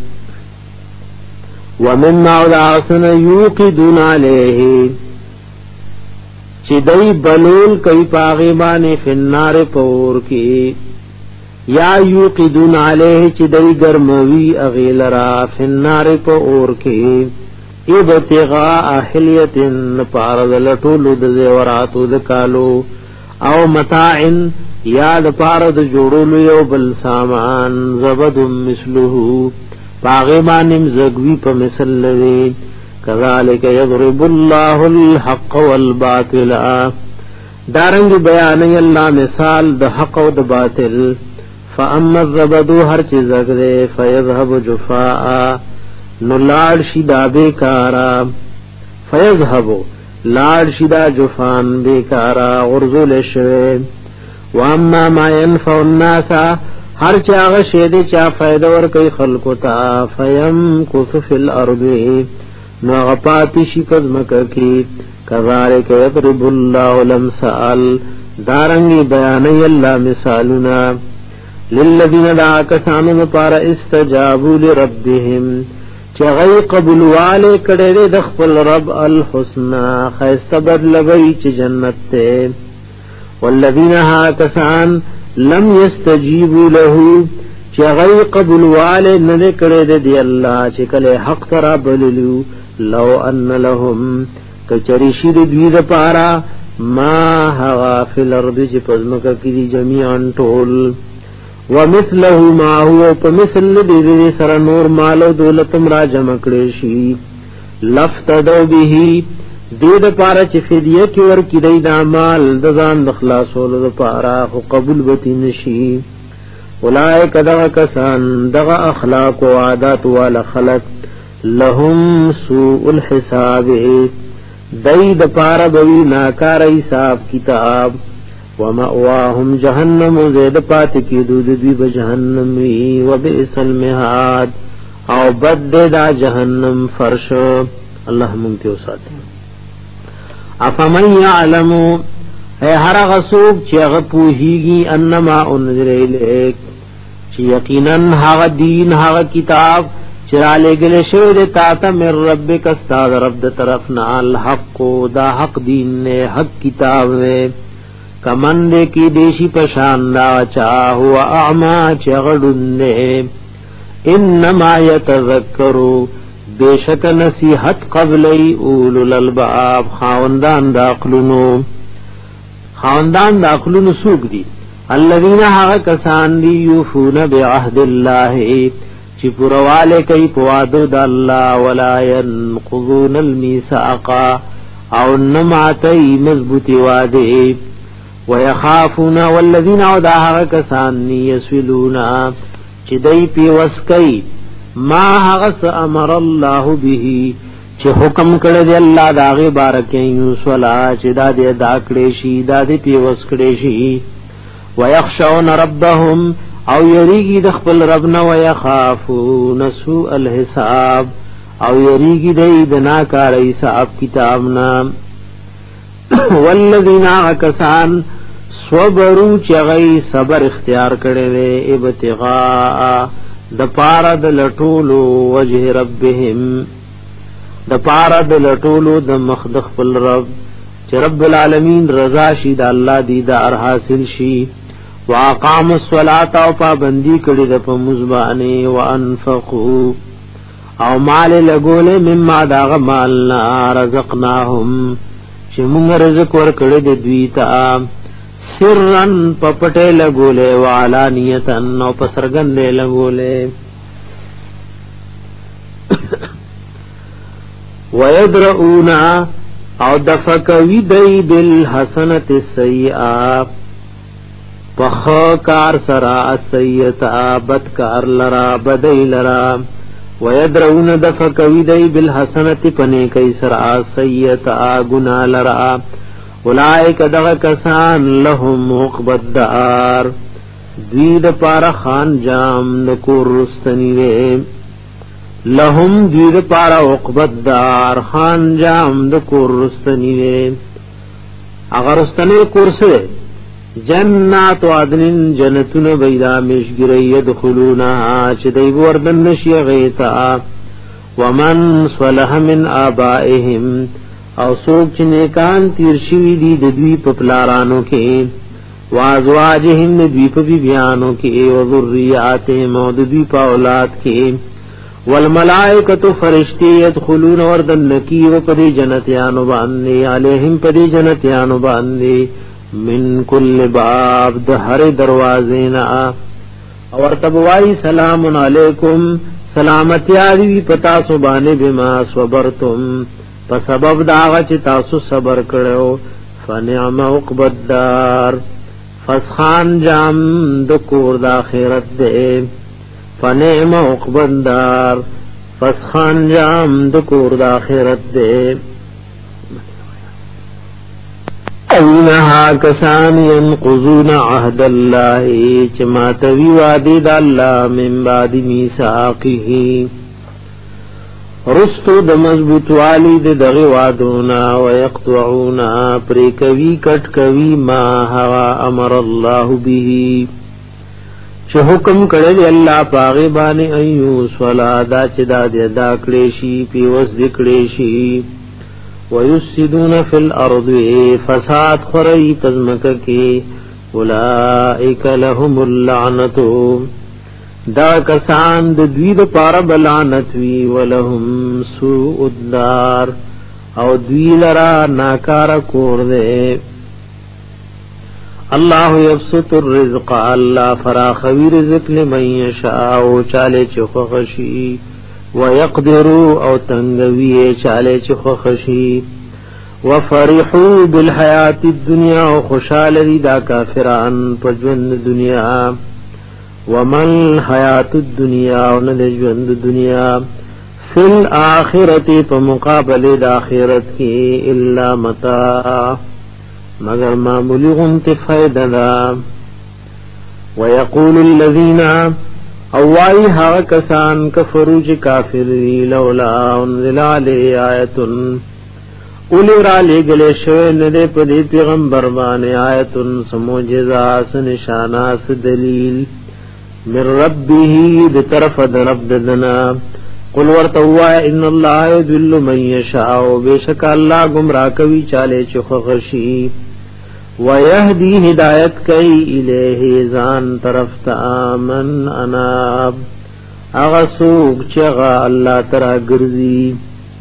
ومن اولاسن یوقدون علیه چی دی بلول کئی پاغیبانی فی النار پور کی یا یوقدون علیه چی دی گرموی اغیلرا فی النار پور کی ابتغاء حلیتن پارد لطولو دزیوراتو دکالو او متاعن یا دپارد جوڑولو یو بل سامان زبد مثلہو پاغیبانم زگوی پا مثل لوی کذالک یضرب اللہ الحق والباطل دارنگ بیانی اللہ مثال د حق و د باطل فاما الزبدو ہر چیز اگدے فیذهب جفاء نلال شدا بیکارا فیذهب لال شدا جفان بیکارا غرزول شوی واما ما ينفع الناس ہر چاغ شید چا فائدہ ور کوي خلق تا فیم کف فی الارض نو غپاتی شی پزمک کی کذالک یضرب الله الامثال دارنگی بیانی اللہ مثالنا للذین دعاکسانو پارا استجابوا لربهم چغی قبول والے کڑے دخپل رب الحسنى خیستبر لبی چ جنت تے والذین ها کسان لم یستجیبوا له چغی قبول والے ننے کڑے دی اللہ چکلے حق ترا بللو لو ان لهم کچریشی دی د پارا ما هوا فی الارض چ پزمک کی جميعا طول ومثله ما هو فمثل دی سر نور مال و دولت مرا جمع کړي شي لفتدو به دی د پارا چې فدیه کې ور کې دی د مال د ځان د خلاصولو د پارا خو قبول وتی نشي اولئک دغه کسان دغه اخلاق او عادات والا خلق لهم سوء الحساب دای د پارا بوی ناکار حساب کتاب ومأواهم جهنم زید پات کی دود دی بجهنم وی وبئس المهاد او بد دا جهنم فرش الله مونږ ته وساتي افمن يعلم اے هر غسوب چې هغه پوهیږي انما انزل الیک چې یقینا هغه دین هغه کتاب چې را لګل شوی د تا ته مر ربک استاد رب د طرفنا الحق دا حق دین نه حق کتاب نه کمن دې کی دیشی پشان دا چا هو اعما چغړنه انما يتذكروا بیشک نصیحت قبلی اولو الالباب خاوندان داخلونو خاوندان داخلونو سوک دی الذین حق کسان دی یوفون بعهد اللہ چی پروالے کئی پوادو دا اللہ ولا ینقضون المیساقا او نماتی مضبوطی وادی ویخافون والذین عدا حق کسان دی یسولونا چی دی پی وسکی ما حغس امر الله به چې حکم کړی دی الله داغه بارکه یو صلا چې دا دې دا کړی شي دا دې پیوس کړی شي ويخشون ربهم او یریږي د خپل رب نه ويخافون سوء الحساب او یریږي د ناکار حساب کتاب نام والذین عکسان صبروا چغی صبر اختیار کړي وي ابتغاء د پارا د لټولو وجه ربهم د پارا د لټولو د مخدخ فل رب چې رب العالمین رضا شي د الله دیدار حاصل شي واقام الصلاة او پابندی کړي د په مزبانه وانفقوا او مال لګولې مما داغ مالنا رزقناهم چې موږ رزق ورکړي د دوی ته سرن پپټه لګولې وعلانیتن او پسرګن لګولې ويدرؤون او دفقوی دی بالحسنت السیئه پخ کار سرا السیئه بدکار لرا بدی لرا ويدرؤون دفقوی دی بالحسنت پنه کای سرا السیئه گنا لرا اولائک دغ کسان لهم عقبت دار دوید پارا خان جام نکور رستنی وے لهم دوید پارا عقبت دار خان جام نکور رستنی وے اگر رستنی کورسے جنات وعدن جنتون بیدا مشگری یدخلونها چه دیب وردن نشی غیتا ومن صلح من آبائهم او سوک چنیکان تیر شوی دی دوی پپلارانو کے وازواجہم دوی پبی بیانو کے وذریاتہم او دوی پا اولاد کے والملائکت فرشتی یدخلون وردن نکی و پدی جنتیانو باندے علیہم پدی جنتیانو باندے من کل باب دہر دروازینا اور تبوائی سلام علیکم سلامتی آدوی پتا سبانے بما صبرتم په سبب داغه چې تاسو صبر کړو فنعم عقبت دار فسخان جام د کور د اخرت دې فنعم عقبت دار فسخان جام د کور د اخرت دې انها کسان ينقضون عهد الله چې ما توی وعده د الله من بعد میثاقه رستو د مضبوط والی د دغه وادونا ويقطعونا پری کوي کټ کوي ما هوا امر الله به چې حکم کړی الله پاغه باندې ايو صلادا چې دا د ادا کړې شي پیوس دکړې شي ويفسدون في الارض فساد خري پزمک کې اولئک لهم اللعنه دا کسان د دوی د پاره بلعنت وی ولهم سوء الدار او دوی لرا ناکار کور دے الله یبسط الرزق الله فراخ وی رزق لمن یشاء چاله چخشی ويقدر او تنگوی چاله چخشی وفرحوا بالحیات الدنیا خوشاله دا کافران په ژوند دنیا ومن حیات الدنیا ون ژوند دنیا فی الاخرته په مقابله د اخرت کې الا متاع مگر معمولی غنت فائدہ دا ويقول الذين اوای ها کسان کفروا چې کافر لولا انزل علی آیه اولی را لگلے شوے ندے پدی پیغمبر بانے آیتن سموجزا سنشانا سدلیل من ربه بطرف درب ددنا قل ورتوا ان الله يذل من يشاء بشک الله گمراه کوي چاله چخغشي ويهدي هدايت کوي الیه ځان طرف ته من اناب اغه سوق چغه الله ترا ګرځي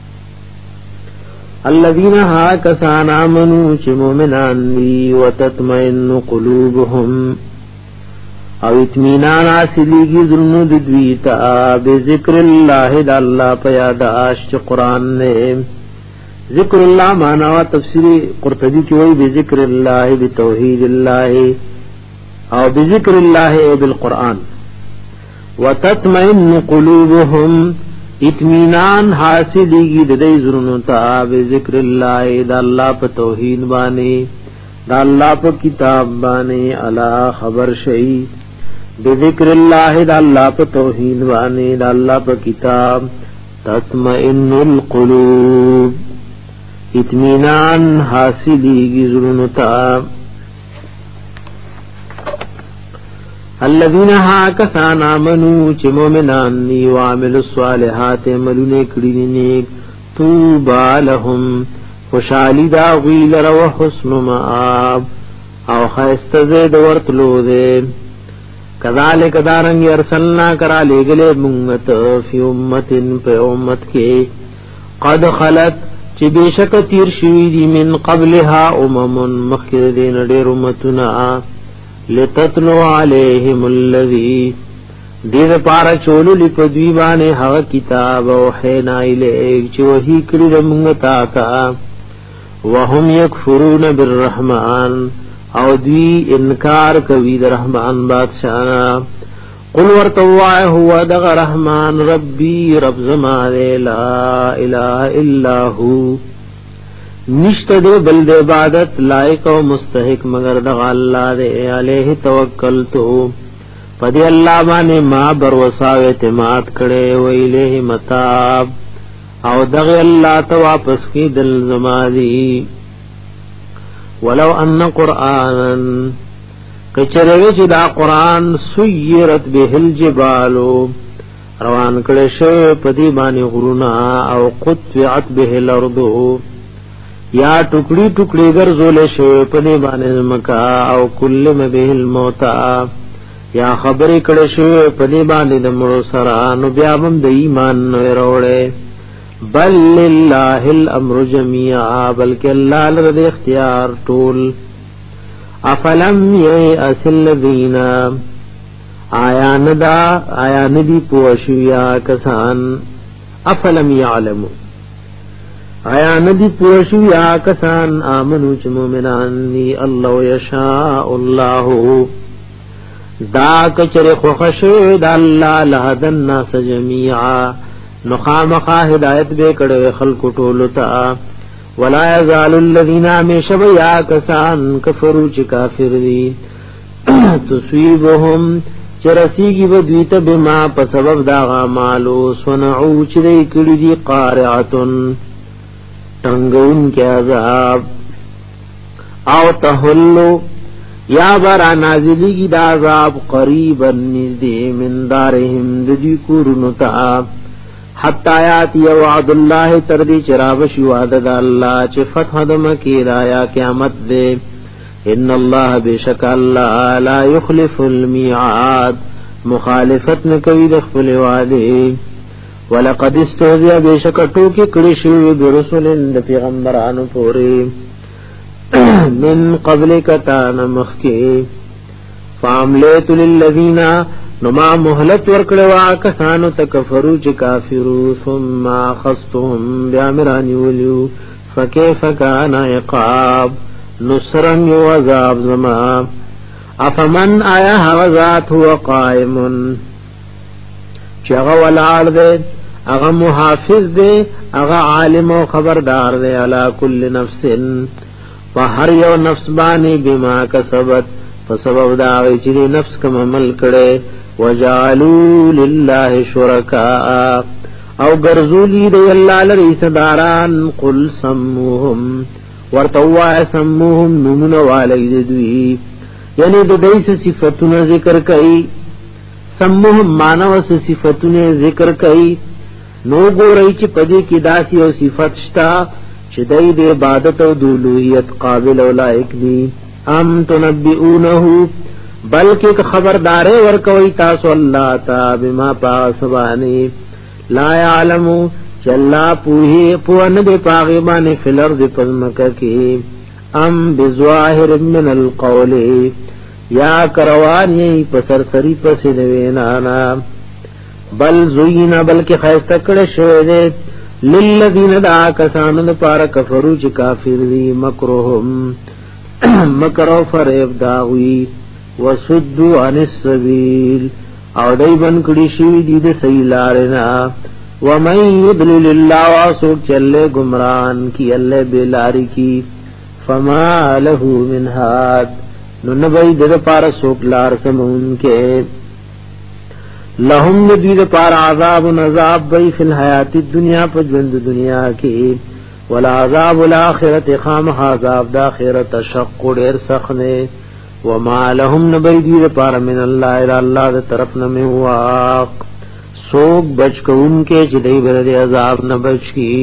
الذين ها کسان امنوا چې مؤمنان دي وتطمئن قلوبهم او اطمینان حاصلیږي زرنو د دوی ته به ذکر الله د الله په یاد آشت قران نه ذکر الله معنا او تفسیر قرطبی کې وایي به ذکر الله بتوحید الله او به ذکر الله بالقران وتطمئن قلوبهم اطمینان حاصلیږي د دې زرنو ته به ذکر الله د الله په توحید باندې د الله په کتاب باندې الا خبر شي بذکر الله دا اللہ پا توحید وانی دا اللہ پا کتاب تطمئن القلوب اطمینان حاصلی گی ظلمتا الذین ها کسان آمنو چی مومنان نی وعمل الصالحات ملونے کڑی نیک توبا لهم خوشالی دا غیل رو حسن معاب او خیست زید ورطلو دے کذالک دارنگی ارسلنا کرا لے گلے منگت فی امت پہ امت کے قد خلت چی بیشک تیر شوی دی من قبلها امم مخیر دین دیر امتنا لتتلو علیہم اللذی دیر پارا چولو لپدویبانے حق کتاب وحینا الیک چی وحی کری رمگتا تا وهم یکفرون بالرحمن او دوی انکار کوي د رحمان بادشاہ قل ورتوا هو دغ رحمان ربي رب زمانه لا اله الا هو نشته دے بل د عبادت لائق او مستحق مگر دغ الله دے علیہ توکلتو پدی الله باندې ما بر وسا اعتماد کړي و الیہ متاب او دغ الله ته واپس کی دل زمادی ولو ان قرآنا کچروی چی دا قرآن سیرت به الجبال روان کلشو پدی بانی غرونا او قطوعت به الارض یا ٹکڑی ٹکڑی گرزول شو پدی بانی مکا او کلم به الموتا یا خبری کلشو پدی بانی دمرو سرانو بیابم دا ایمان نویروڑے بل للہ الامر جميعا بلکہ اللہ لرد اختیار طول افلم یئس الذین آیا ندا آیا ندی پوشویا کسان افلم یعلمو آیا ندی پوشویا کسان آمنو چ مومنانی اللہ یشاء اللہ دا کچر خوخشو دا اللہ لہد الناس جميعا نخامخا ہدایت بے کڑے خلق ٹولو تا ولا یزال الذین میشبیا کسان کفروا چ کافر دی تصویبهم چرسیگی بدویت بما پسبب دا غامالو صنعو چ دی کڑی دی قارعتن تنگون کے عذاب او تحلو یا برا نازلی کی دا عذاب قریبا نزدی من دارهم دی کورنتا حتی آیات یا وعد اللہ تردی چرابش وعدد اللہ چه فتح دمکی رایا قیامت دے ان اللہ بشک اللہ لا یخلف المیعاد مخالفت نکوی دخفل وعدے ولقد استهزئ بشک ټوکی کړي شوی برسول د پیغمبرانو پورې من قبل کتان مخکی فاملیت للذین نما مهلت ورکړوا کسانو تکفروا چې کافرو ثم خستهم بیامرانی ولیو فکیف کان عقاب نصرن و عذاب زما افمن آیا هوذات هو قائم چغه ولار دے اغا محافظ دے اغا عالم و خبردار دے علا کل نفس فہر یو نفس بانی بما کسبت فسبب داغی چلی نفس کم عمل کرے وجعلو للہ شرکاء او ګرځولي دی الله لري صداران قل سموهم ورتوا سموهم نمون والید دوی یعنی د دې صفاتونه ذکر کړي سموهم مانو صفاتونه ذکر کړي نو ګورئ چې پدې کې داسي او صفات شتا چې د عبادت او د الوهیت قابل او لایق دي ام تنبئونه بلکې خبردار ورکوي تاسو الله تعالی بما پاسبانی لا يعلم چلا پوهی پوان دے پاغیبان فی الارض پزمکہ کی ام بظواہر من القول یا کروان یہی پسرسری پسنوینانا بل زوینا بلکہ خیستکڑ شوئے للذین دا کسانن پارا کفرو چی کافر دی مکرهم مکرو فریب داوی وسدو عن السبیل او دی بنکڑی شوی دی دی سیلارنا ومن یضلل اللہ واسوک چلے گمران کی اللہ بلاری کی فما له من ہاد ننبئی دد پار سوک لار سمون کے لهم ندید پار عذاب نذاب بئی فی الحیات الدنیا پجوند دنیا کی والعذاب الاخرت خام عذاب داخرت شق دیر سخنے وما لهم نبئی دید پار من اللہ الى اللہ دا طرف نمی واق سوک بچ کو ان کے جدئی برد عذاب نہ بچ کی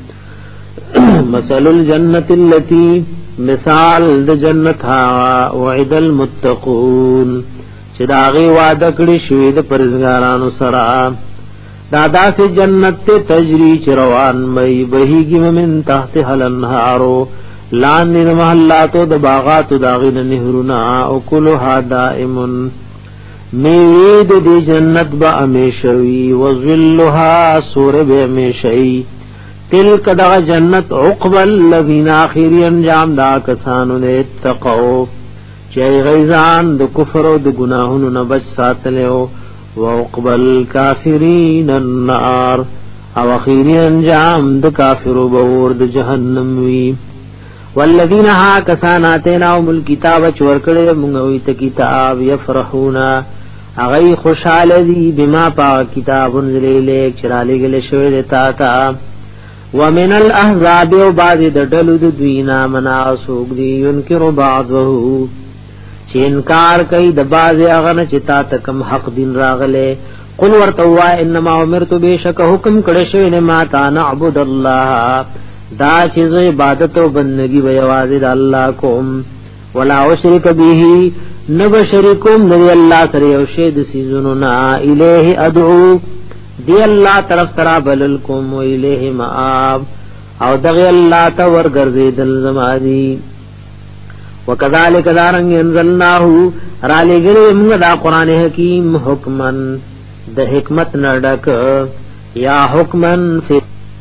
مثل الجنت اللتی مثال د جنت ها وعد المتقون چې داغه وعده کړی شوی د پرزګارانو سره دادا سے جنت ته تجری چروان مئی بهیږي من تحت الانهارو لان محلاتو د باغاتو داغه نهرنا او کلها دائمن میوید دی جنت با امیشوی وظلها سور بے امیشوی تلک دا جنت عقب الذین آخری انجام دا کسانو نے اتقو چی غیزان دا کفر و دا گناہنو نبچ ساتلیو وعقب الكافرین النار او اخیری انجام دا کافر و بور دا جہنموی والذین ها کساناتیناهم الكتاب چورکڑے منگویت کتاب یفرحونا اغی خوشحال دی بما پا کتاب انزل الیک چرالی گل شوی دیتا تا ومن الاحزاب و بعض دڈلو دوینا منا سوک دی ینکر بعضوہو چی انکار کئی دباز اغن چتا تکم حق دین راغلے قل ورطوا انما امرتو بیشک حکم کڑشوی نما تا نعبد اللہ دا چیز عبادت و بندگی بیوازی دا اللہ کوم ولا اشرک بیہی نب شرکم نبی اللہ سر یوشید سیزننا الیہ ادعو دی اللہ طرف ترا بللکم و الیہ مآب او دغی اللہ تور گرزی دل زمادی وکذالک دارنگ انزلناہو رالی گلی منگ دا قرآن حکیم حکمن دا حکمت نردک یا حکمن فی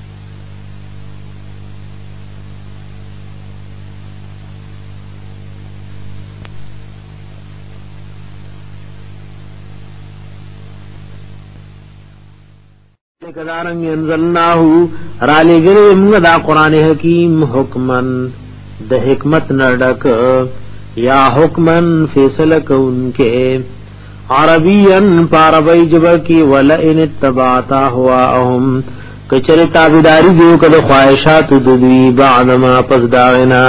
کدارنگ انزلناہو رالی گلی منگ دا قرآن حکیم حکمن دا حکمت نردک یا حکمن فیصل کون کے عربین پاربی جبر کی ولئن اتباتا ہوا اہم کچر تابداری دیو کد خواہشات ددوی بعدما پس داغنا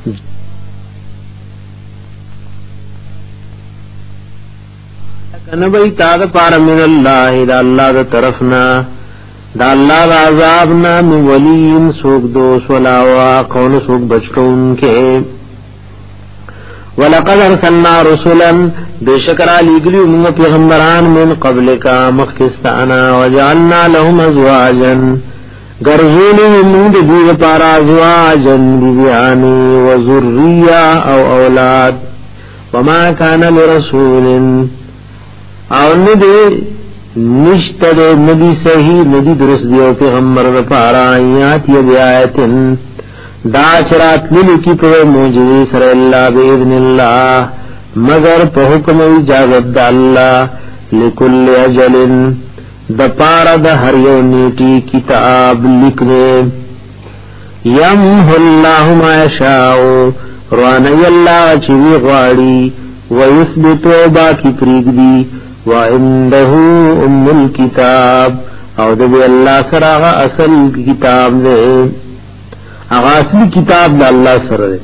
کنبی تاد پار من اللہ دا اللہ دا طرفنا دا اللہ دا عذابنا من ولیم سوک دوس ولاوا قون سوک بچکون کے وَلَقَدْ أَرْسَلْنَا رُسُلًا بشکر علی گلی من پیغمبران من قبل کا مخکستانا وجعلنا لهم ازواجا گرزولی من دیو پارا ازواجا دیویانی وذریہ او اولاد وما کان لرسول او ندی نشت دے ندی صحیح ندی درست دیو پیغمبر پارا آیات یا بیایتن دا چرات للی کی پوے موجودی سر اللہ بیذن اللہ مگر پا حکم اجازت دا اللہ لکل اجلن دا پارا دا ہر یو نیٹی کتاب لکھنے یمح اللہ ما یشاؤ روانی اللہ چوی غاڑی ویثبتو باکی پریگ دی وعنده ام الكتاب او د الله سره اصل کتاب دې هغه اصلي کتاب د الله سره دی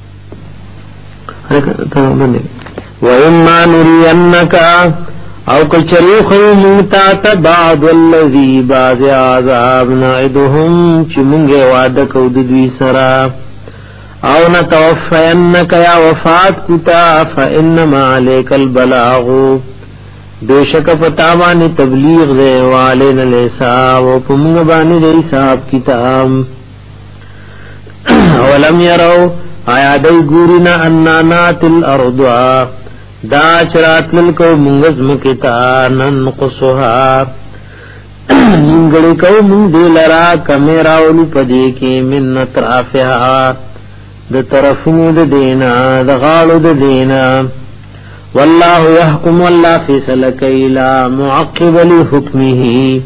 وَإِمَّا نُرِيَنَّكَ او کچریو خیمتا تبعض الذی بعض عذاب نعدهم چی منگے وعدہ کود دوی سرا او نتوفینک یا وفات کتا فإنما علیک البلاغو بیشک پتاوانی تبلیغ دے والین الحساب و پمگبانی دے حساب کتاب اولم یرو آیا دی گورنا انانات الارضوا دا چرات للکو منگز مکتا ننقصها منگلی کو من دی لرا کمیراولو پدی کی من اطرافها دا طرفنو دا دینا دا غالو دا دینا واللہ یحکم واللہ فیصل کئیلا معقب لحکمه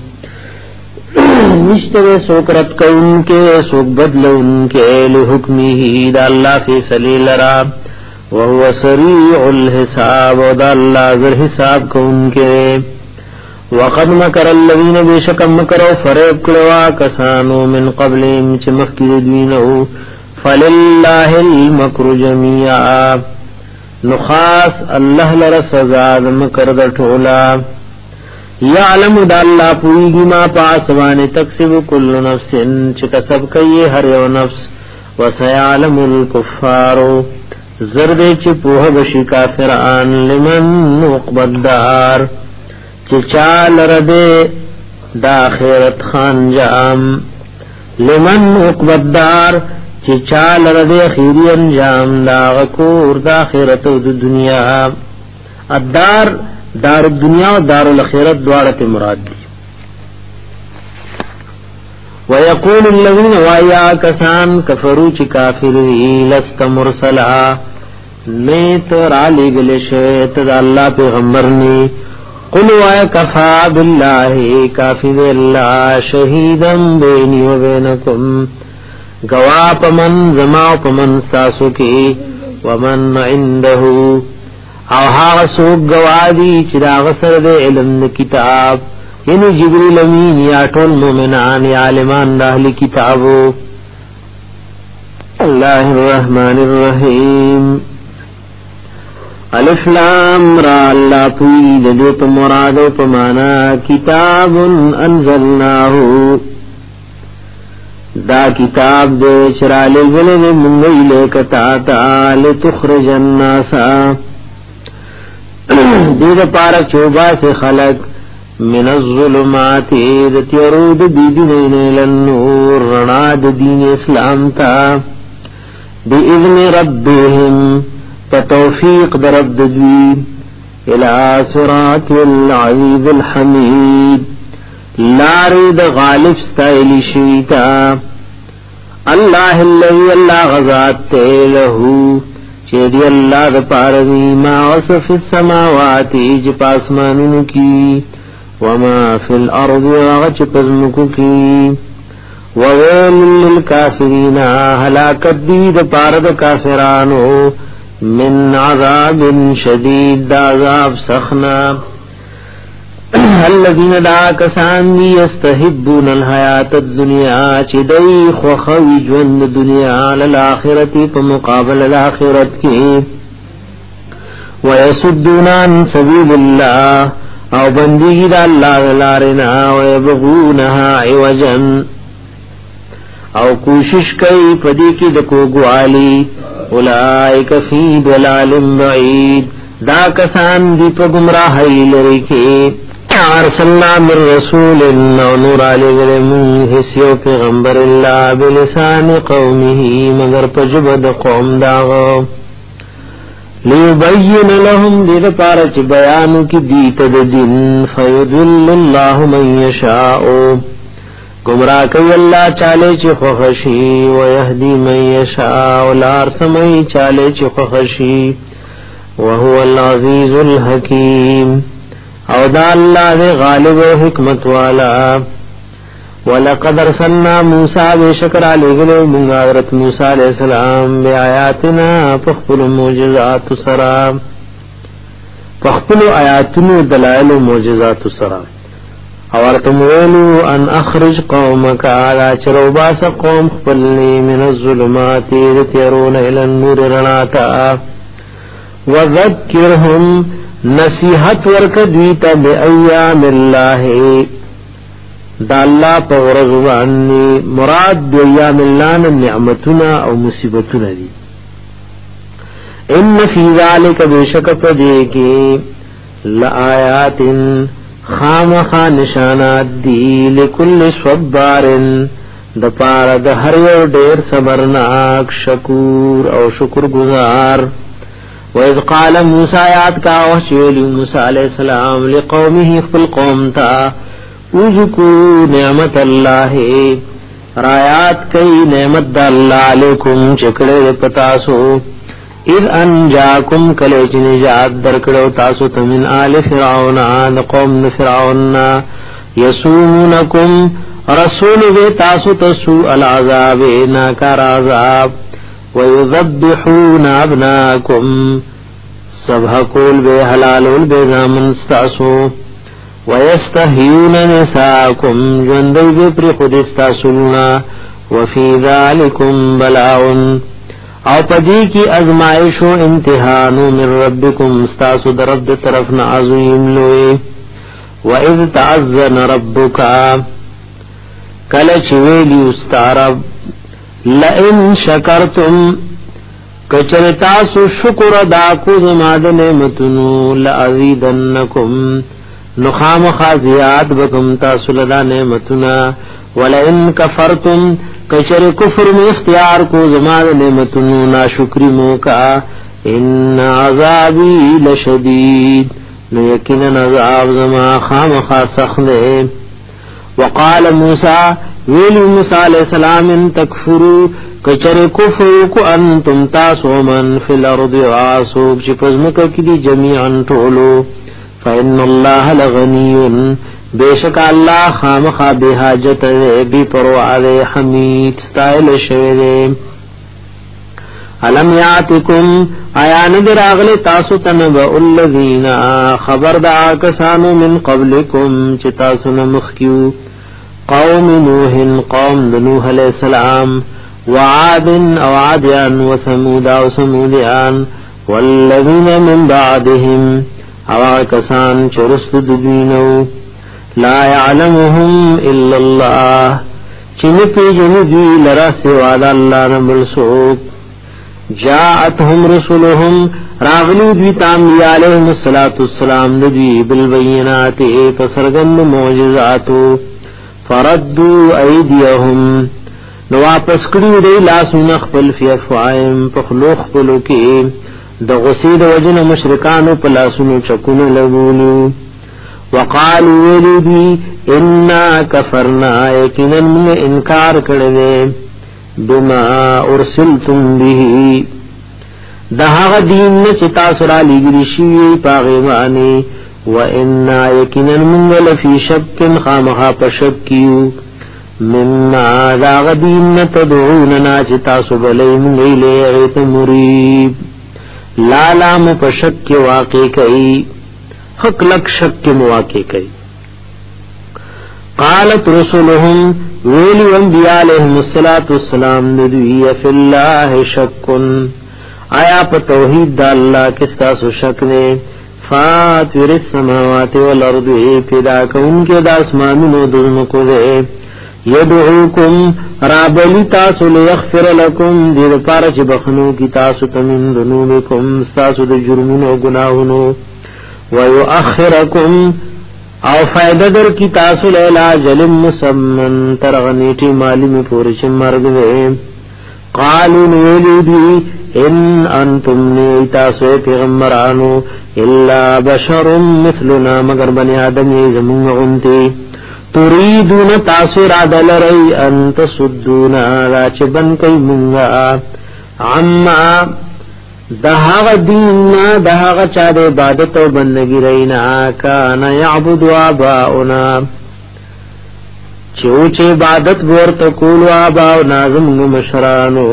نشتر سوک رد کون کے سوک بدل ان کے لحکمه دا اللہ فیصلی لرا وهو سریع الحساب ودا اللہ ذر حساب کون کے وقد مکر الذین بیشکم مکرو فریب کلوا کسانو من قبلهم چمخ کی دوینو فللہ المکر جمیعا نخاص اللہ لرسزاد مکر دا ٹھولا یعلم دا اللہ پویگی ما پاسوان تکسب کل نفس چکسب کئی ہر یو نفس وسیعلم الکفارو زردے چی پوہ بشی کافران لمن عقبت دار چی چال ردے دا خیرت خانجام لمن عقبت دار چی چال ردے خیری انجام دا غکور دا خیرت و دنیا الدار دار الدنیا و دار الاخیرت دوارت مراد دی وَيَقُولُ الَّذِينَ وَاِيَا كَسَانْ كَفَرُوا چِ کافروی لَسْتَ مُرْسَلَا نیت رالی گلشت دا اللہ پیغمبرنی قُلْوَا كَفَا بِاللَّهِ کافی اللہ شہیدم بینی و بینکم گوا پمن زما پمن ساسو کی ومن عنده او ها سوق گوادی چی دا غسر دے علم کتاب یعنی جبریل امین یا ټول مومنان یا عالمان د اهل کتابو الله الرحمن الرحیم الف لام را الله پوی د دې په مراد او په معنا کتاب انزلناه دا کتاب دې چراله غلې مونږ یې کتا تعالی تخرج الناس دې لپاره چوبا سے خلق من الظلمات تیرود بیدین للنور رناد دین اسلام تا بإذن ربهم فتوفیق درب دوی الى صراط العزیز الحمید لارد غالب ستایلی شویتا اللہ اللہی اللہ غزات تیلہو چیدی اللہ دپاروی ما وصف السماواتی جپاسمانون کی وما في الارض وغچ پزمکو کی وویل للکافرین ہلاکت دید پارد کافرانو من عذاب شدید دا عذاب سخنا الذین دا کسان دی استحبون الحیات الدنیا چی دی خوخوی جوند دنیا للآخرتی پا مقابل الاخرت کی ویسدون عن سبیل اللہ او بندگی دا اللہ لارنا ویبغونها عوجا او کوشش کئی پدی کی دکو گوالی اولائک فی دلال بعید دا کسان دی پا گمراہی لرکی ارسلنا من رسول او نور علی ولمون حسیو پیغمبر اللہ بلسان قومه مگر پجبد قوم داغو لیبین لهم دید پارچ بیانو کی دیت دین فیدل اللہ من یشاؤ گمراہ کئی اللہ چالے چی خوخشی ویہدی من یشاؤ لار سمئی چالے چی خوخشی وهو العزیز الحکیم او دا اللہ دے غالب و حکمت والا وَلَقَدْ أَرْسَلْنَا مُوسَى بِشَكْرَ عَلَيْهِ مُنْ حضرت موسیٰ علیہ السلام بِآیاتنا پخپل معجزات سرا پخپل آیاتن دلائل و معجزات سرا اورتم ویلو ان اخرج قومک علا چروباس قوم خپلنی من الظلمات تیرون الى النور رناتا وذکرهم نصیحت ورک دویتا بی ایام اللہ دا اللہ پا ورزوانی مراد بی ایام اللہ نعمتنا او مصیبتنا دی ان فی ذالک بشک پدیکی لآیات خام خا نشانات دی لکل صبارن د پار د هر یو ډیر صبرناک شکور او شکر گزار وَإِذْ قَالَ مُوسَى آیات کا وحشیل موسیٰ علیہ السلام لقومه خپل قوم تا اذکروا نعمت اللہ رایات کئی نعمت دا اللہ علیکم چکڑے پتاسو اذ انجاکم کلیچ نجات درکڑو تاسو تمن آل فرعون آن قوم فرعون یسومونکم رسول بے تاسو تسو العذاب ناکار عذاب وَيُذَبِّحُونَ أَبْنَاءَكُمْ سبحقول بے حلالول بے زامن ستاسو وَيَسْتَحْيُونَ نِسَاءَكُمْ جوندی بے پر خود استاسولنا وَفِي ذَلِكُمْ بَلَاءٌ او پدی کی ازمائش و امتحان من ربکم ستاسو درب طرفنا عظیم لوئے وَإِذْ تَعَزَّنَ رَبُّكَ کلچ ویلی استارب لئن شکرتم کچرتاسو شکر داکو زماد نعمتنو لأزیدنکم نخام خازیات بکم تاسو لدا نعمتنا ولئن کفرتم کچر کفر میں اختیار کو زماد نعمتنو ناشکری موکا ان عذابی لشدید نیکنن عذاب زما خام خاسخنے وقال موسیٰ ویلی موسیٰ علیہ السلام ان تکفرو کچر کفر کو انتم تاسو من فی الارض وعاسوک چی پزمکا کدی جمیعا ٹولو فإن اللہ لغنیون بیشک اللہ خامخا بی حاجت دے بی پروا دے حمید ستائل شوئے علم یاتکم آیا ندر اغل تاسو تنبع الذین خبر دا آکسانو من قبلکم چی تاسو نمخکیو قوم نوح قوم نوح علیہ السلام وعاد او عادیان وثمود او سمودیان والذین من بعدهم او آکسان چرست دبینو لا يعلمهم الا اللہ چنپی جنبی لرا سواد اللہ نملسوک جاءتهم رسولهم راغلو دویت انبیاء علیہم السلام ندوی بالبینات فسرگن معجزاتو فردو ایدیهم نو واپس کړی دی لاسونه خپل فی افواهم پخلوخ پلو کې د غسید وجن مشرکانو په لاسونو چکونه لګولو وقالو ولدی انا کفرنا یقینا من انکار کړی بما ارسلتم به دهغه دین چې تاسو را لګی شي پاغه باندې وَإِنَّا يَكِنًا مُنْ لَفِي شَكٍّ خَامَخَا پَشَكِّيُ مِمَّا دَاغَدِينَ تَدْعُونَنَا چِتَاسُ بَلَيْمُ غِيلِ غِيْتَ مُرِيب لا لام پشک واقع کئی حق لک شک مواقع کئی قالت رسولهم ویلی انبیاء علیہم السلام ندوی فی اللہ شکن آیا پا توحید دا اللہ کستاسو شک نے فاتور السماوات والارض پیدا کون کے دا اسمانون و دزمکو دے یدعوکم رابلی تاسو لیغفر لکم دید پارچ بخنو کی تاسو تمن ذنوبکم ستاسو دا جرمون و گناہنو ویؤخرکم او فائدہ در کی تاسو لیلا جلم مسمن ترغنیٹی مالی میں پورچ مرگ دے قالوا نولدی ان انتم نی تاسو پیغمبرانو الا بشر مثلنا مگر بنی آدم زمون غنتی تريدون تاسر عدل رئی انت صدونا راچبن کئی منگا عما دہاغ دیننا دہاغ چاد عبادت و بندگی رئینا کانا یعبد آباؤنا چوچے عبادت بورت کولو آباؤنا زمگ مشرانو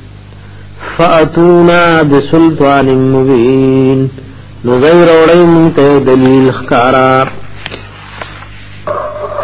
فأتونا بسلطان مبین نظیر اوڑی منتو دلیل خکارا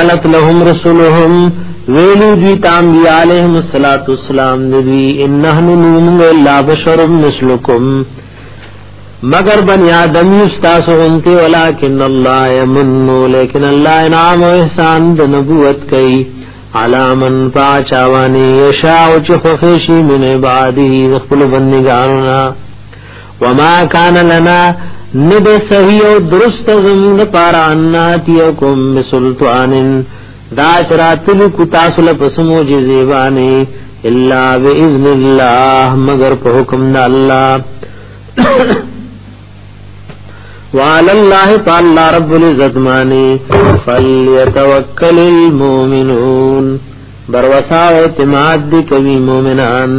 وقالت لهم رسلهم ویلو دوی تانبیاء علیہم السلام نبی انہنو نومنگ اللہ بشر مثلکم مگر بنی آدم یستاسو انتے ولیکن اللہ یمنو لیکن اللہ انعام و احسان دنبوت کئی علا من پاچاوانی یشاو چخوخیشی من عبادی دخل بندگاننا وما کان لنا ند صحیح و درست زمین پارا اناتیکم بسلطان دا چراتلو کتاسل پسمو جزیبانی اللہ بإذن اللہ مگر پا حکم دا اللہ وعلى الله تعالى رب العزت مانی فلیتوکل المؤمنون بروسا و اعتماد دی کوي مومنان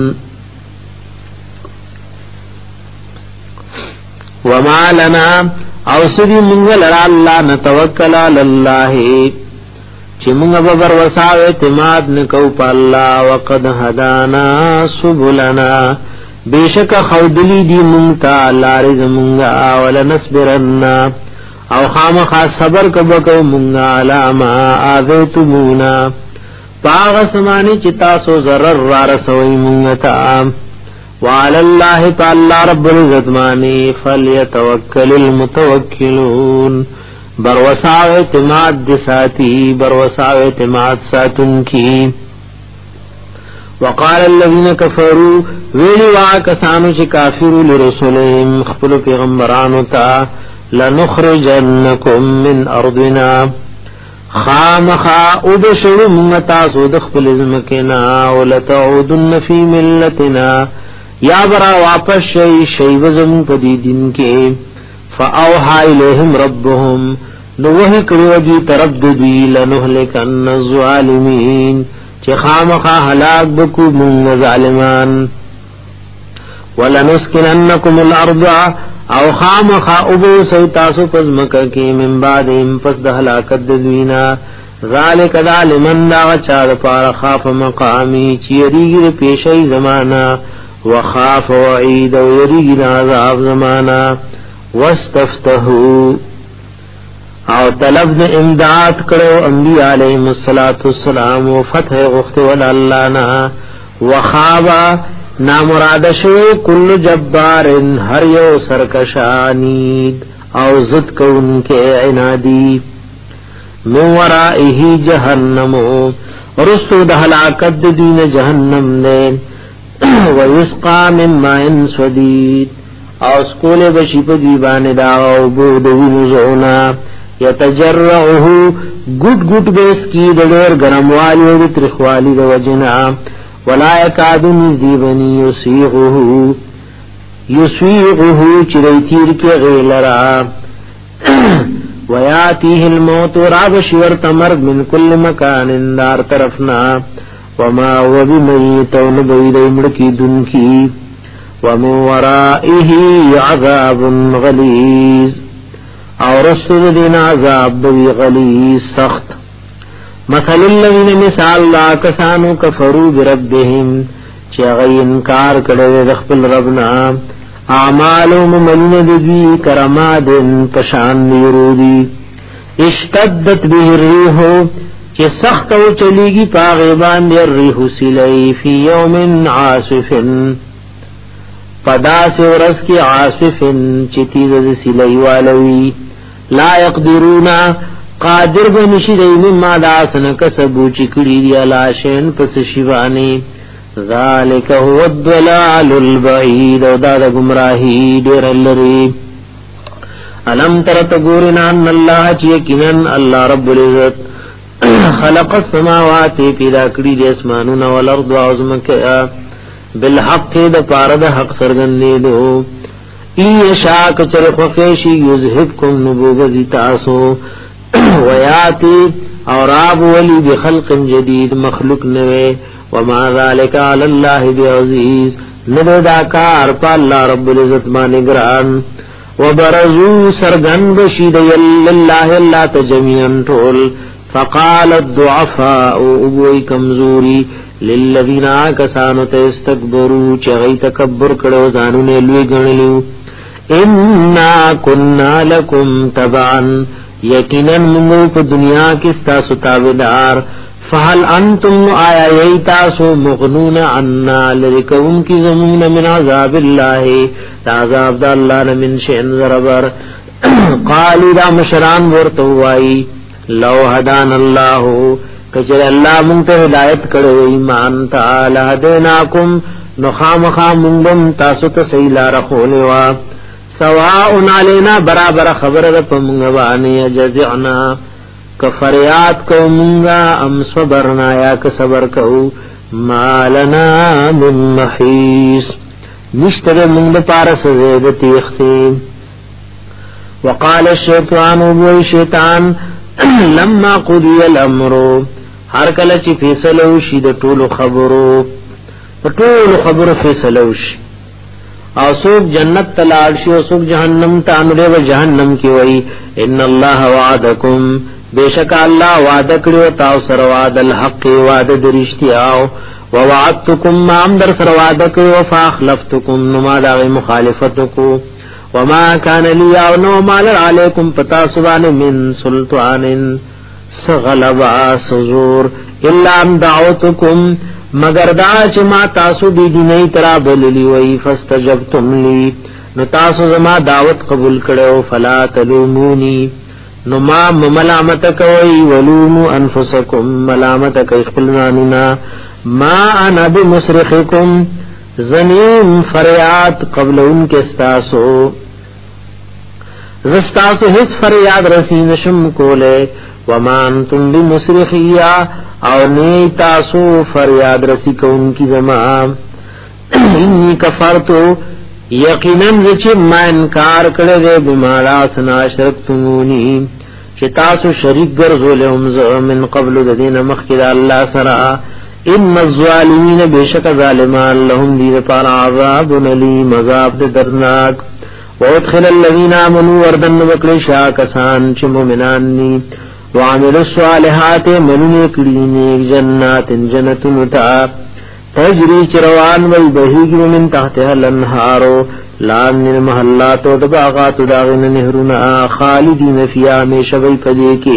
وما لنا او سدی منگل را اللہ نتوکل علی اللہ چی منگ بروسا و اعتماد نکو پا اللہ وقد هدانا سبلنا بیشک خودلی دی منگتا لارز منگا ولنصبرن او خامخا صبر کبکو منگا علاما آذیتمونا پاغ سمانی چتاسو ضرر رارسوی منگتا وعلاللہ تعالی رب العزت مانی فلیتوکل المتوکلون بروساو اعتماد دساتی بروساو اعتماد ساتن کی وقال الذين كفروا ویلی واکسانو چی کافروا لرسولهم خپل پیغمبرانو تا لنخرجنکم من ارضنا خامخا ابشرو منتاسو دخپل ازمکنا ولتعودن فی ملتنا یا برا واپس شئی شیوزم پدی دن کے فاوحا الیہم ربهم نوہی کرو دی طرف دوی لنہلکن الظالمین چه خامخا حلاک بکو من ظالمان ولنسکننکم الارض او خامخا ابو سوتاسو پزمکا کی من بعدهم پس ده حلاکت دوینا ذالک ظالمن دا چار پار خاف مقامی چی یریگی پیشی زمانا وخاف وعید و یریگی عذاب زمانا واستفتہو او طلب د امداد کړو انبیاء علیهم السلام و فتح غفت ول الله نا وخابا نامراد شو کل جبار هر یو سرکشانی او زد کون کے عنادی من ورائه جهنم رسو د هلاکت دین جهنم نے ويسقى من ماء سديد او سکول بشی په دی باندې دا او بود وینځونا یتجرعه گٹ گٹ بیس کی دلور گرموالی و ترخوالی دو وجنا ولا یکادو نزدیبنی یسیغه یسیغه چری تیر کے غیلرا ویاتیه الموت رابش ورتمرگ من کل مکان دار طرفنا وما هو بمیت و نبید امڑکی دن کی ومن ورائه عذاب غلیظ اور رسول دین عذاب دوی غلیظ سخت مثل الذین مثال لا کسانو کفروا بربهم چی غی انکار کڑوی دخپل ربنا اعمالهم ملن دوی کرمادن پشان نیرودی اشتدت به الریح چی سخت و چلیگی پاغیبان دی الریح سلی فی یوم عاصف پدا سے ورس کی عاصف چی تیز سلی والوی لا یقدرونا قادر بنشی دی مما داسن کسبو چکڑی دی علاشین پس شیوانی ذالک هو الضلال البعید و داد گمراہی دیر اللری علم ترت گورنا ان اللہ چیکنن اللہ رب العزت خلق السماوات پیدا کری دی اسمانون والارض و عظمکیا بالحق د پارد حق سرگندی دو ای شاک چرخ وقیشی یزہبکم نبوغزی تاسو ویاتی اور آب ولی بخلق جدید مخلوق نوے وما ذالک علی اللہ بعزیز ندو داکار پا اللہ رب العزت مانگران وبرزو سرگن بشید یللہ اللہ تجمیعن ٹول فقال الضعفاء ابوئی کمزوری للذین آکسانو تستکبرو چغی تکبر کڑو زانو نیلوی گنلیو انا کننا لکم تبعن یقینا موږ په دنیا کې تاسو تابعدار فهل انتم آیا یتاسو مغنون عنا لکم کی زمون من عذاب الله عذاب د الله من شین زربر قالوا دا مشران ورته وای لو هدان الله کچر الله مونږ ته هدایت کړو ایمان تعالی هدیناکم نو خامخا مونږ تاسو ته صحیح لار خولې وا سواء علینا برابر خبره په مونږ باندې جزعنا کفریات کو مونږه ام صبرنا یا ک صبر کو مالنا من محیص نشته مونږ پارس زید تیختی وقال الشیطان و شیطان لما قضی الامر هر کله چې فیصله وشي د ټولو خبرو په ټولو خبرو فیصله وشي او څوک جنت تلاړ شي او څوک جهنم ته انره و جهنم کې وای ان الله وعدکم بیشک الله وعده کړو تاسو سره وعده الحق وعده درشتیا او ووعدتکم ما ام در سره وعده کړو فاخلفتکم نما دا مخالفتکو وما كان لي او نو مال علیکم پتا سبحان من سلطان سغلبا سزور الا ام دعوتکم مگر دا چې ما تاسو دی دی نه ترا بللی وای فاستجبتم لی نو تاسو زما دعوت قبول کړو فلا تلومونی نو ما ملامت کوي ولومو انفسکم ملامت کوي خپل ځانونه ما انا بمصرخکم زنیم فریاد قبل ان کے استاسو زستاسو حس فریاد رسین شم کولے ومان تم بمصرخیا او نی تاسو فریاد رسی کون کی زمان انی کفرتو یقیناً زچی ما انکار کردے بمالا سنا شرکتمونی چی تاسو شریک گرزو لهم من قبل ددین مخید اللہ سرا ان الظالمین بیشک ظالمان لهم دید پار عذاب نلیم عذاب درناک وادخل الذین آمنوا وردن وکل شاکسان چی مومنانی وعمل الصالحات منون کلینیک جنات جنت متا تجری چروان وی بہیگی من تحتها الانہارو لان المحلات و دباغات داغن نهرنا خالدین فیا میں شوی پدے کے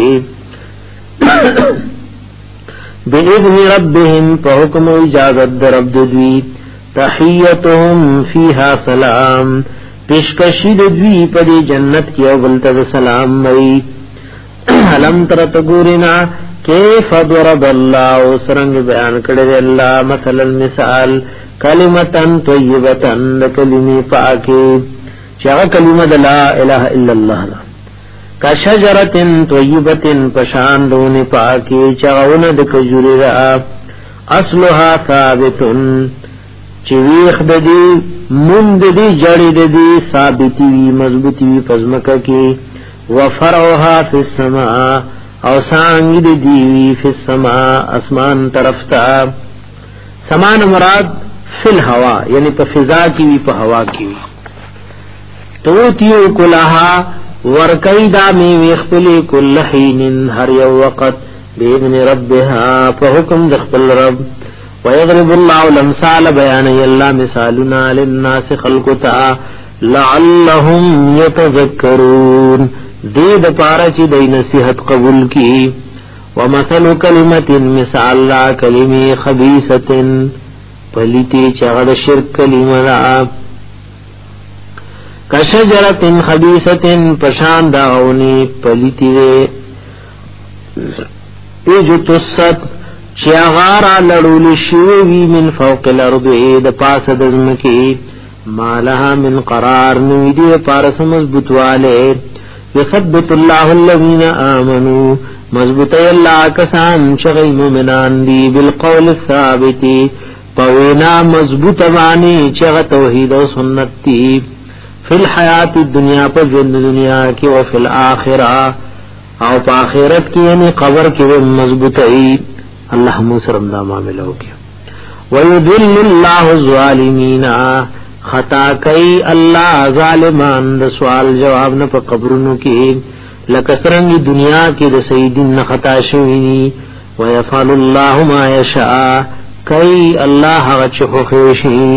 بِإِذْنِ رَبِّهِمْ فَحُكْمُ اجازت در رب دوی تحیتهم فیها سلام پیشکشید دوی پدی جنت کی اولتد سلام وی علم ترت گورنا کیف ضرب اللہ سرنگ بیان کردے اللہ مثلا مثال کلمتن طیبتن کلمی پاکی چاہ کلمت لا الہ الا اللہ کشجرتن طیبتن پشاندون پاکی چاوند کجوری را اصلها ثابتن چویخ ددی مند دی جڑی ددی ثابتی وی مضبوطی وی پزمکا کی وفرعها فی السماء او سانگی دی وی فی السماء اسمان طرفتا سمان مراد فی الہوا یعنی پا فضا کی وی پا ہوا کی وی توتیو کلہا ورکی دا میوی اخپلی کل حین ہر یو وقت بیبن ربها پا حکم دخپل رب ویغرب اللہ الامثال بیانی اللہ مثالنا للناس خلقتا لعلهم یتذکرون دید پارا چی دی نصیحت قبول کی ومثل کلمت مثال لا کلمی خبیثت پلیتی چغد شرک کلمہ کشجرت خبیثت پشان داونی پلیتی دے ایجو تست چیاغارا لڑول شوی من فوق الارض دا پاس دزمکی مالها من قرار نویدی پارس مضبوط والے یثبت اللہ الذین آمنوا مضبوطی اللہ کسان چغی مومنان دی بالقول الثابتی پوینا مضبوط بانی چغ توحید و سنتی فی الحیات الدنیا پر جن دنیا کی و فی الآخرہ او پا آخرت کی یعنی قبر کی وہ مضبوطی اللہ موسرم دا معاملہ ہو گیا وَيُذِلُّ اللَّهُ الظَّالِمِينَ خطا کئی اللہ ظالمان دا سوال جواب نہ پا قبرنو کی لکسرنگی دنیا کی دا سیدن نہ خطا شوینی وَيَفْعَلُ اللَّهُ مَا يَشَاءُ کئی اللہ غچ خوشی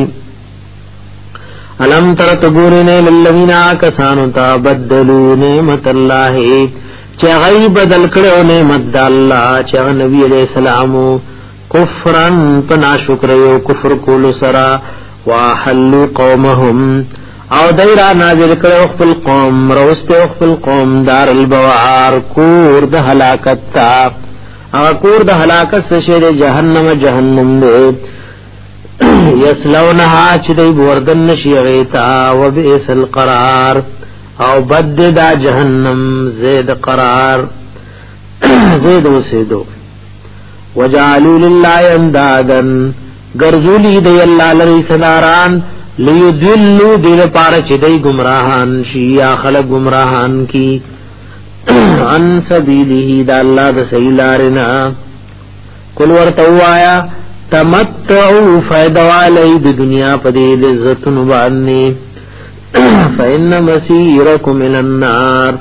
علم تر تبورنے للذین آکسانو تا بدلو نعمت اللہ چې غي بدل کړو نعمت د الله چې نبی عليه السلام کفرن پنا شکر یو کفر کول سرا واحلوا قومهم او دایرا نازل کړو خپل قوم روسته خپل قوم دار البوار کور د هلاکت تا او کور د هلاکت شه د جهنم جهنم دې یسلونها چې دی وردن نشي غیتا وبئس القرار او بد دا جهنم زید قرار زید وسیدو وجعلوا لله اندادا غرذلی دی الله لری صداران لیدلوا دل پار چې دی گمراهان شي یا خلق گمراهان کی ان سبیله دا الله د سیلارنا کل ورتوایا تمتعوا فیدوالی د دنیا په دې عزت نبانی فإن مسيركم إلى النار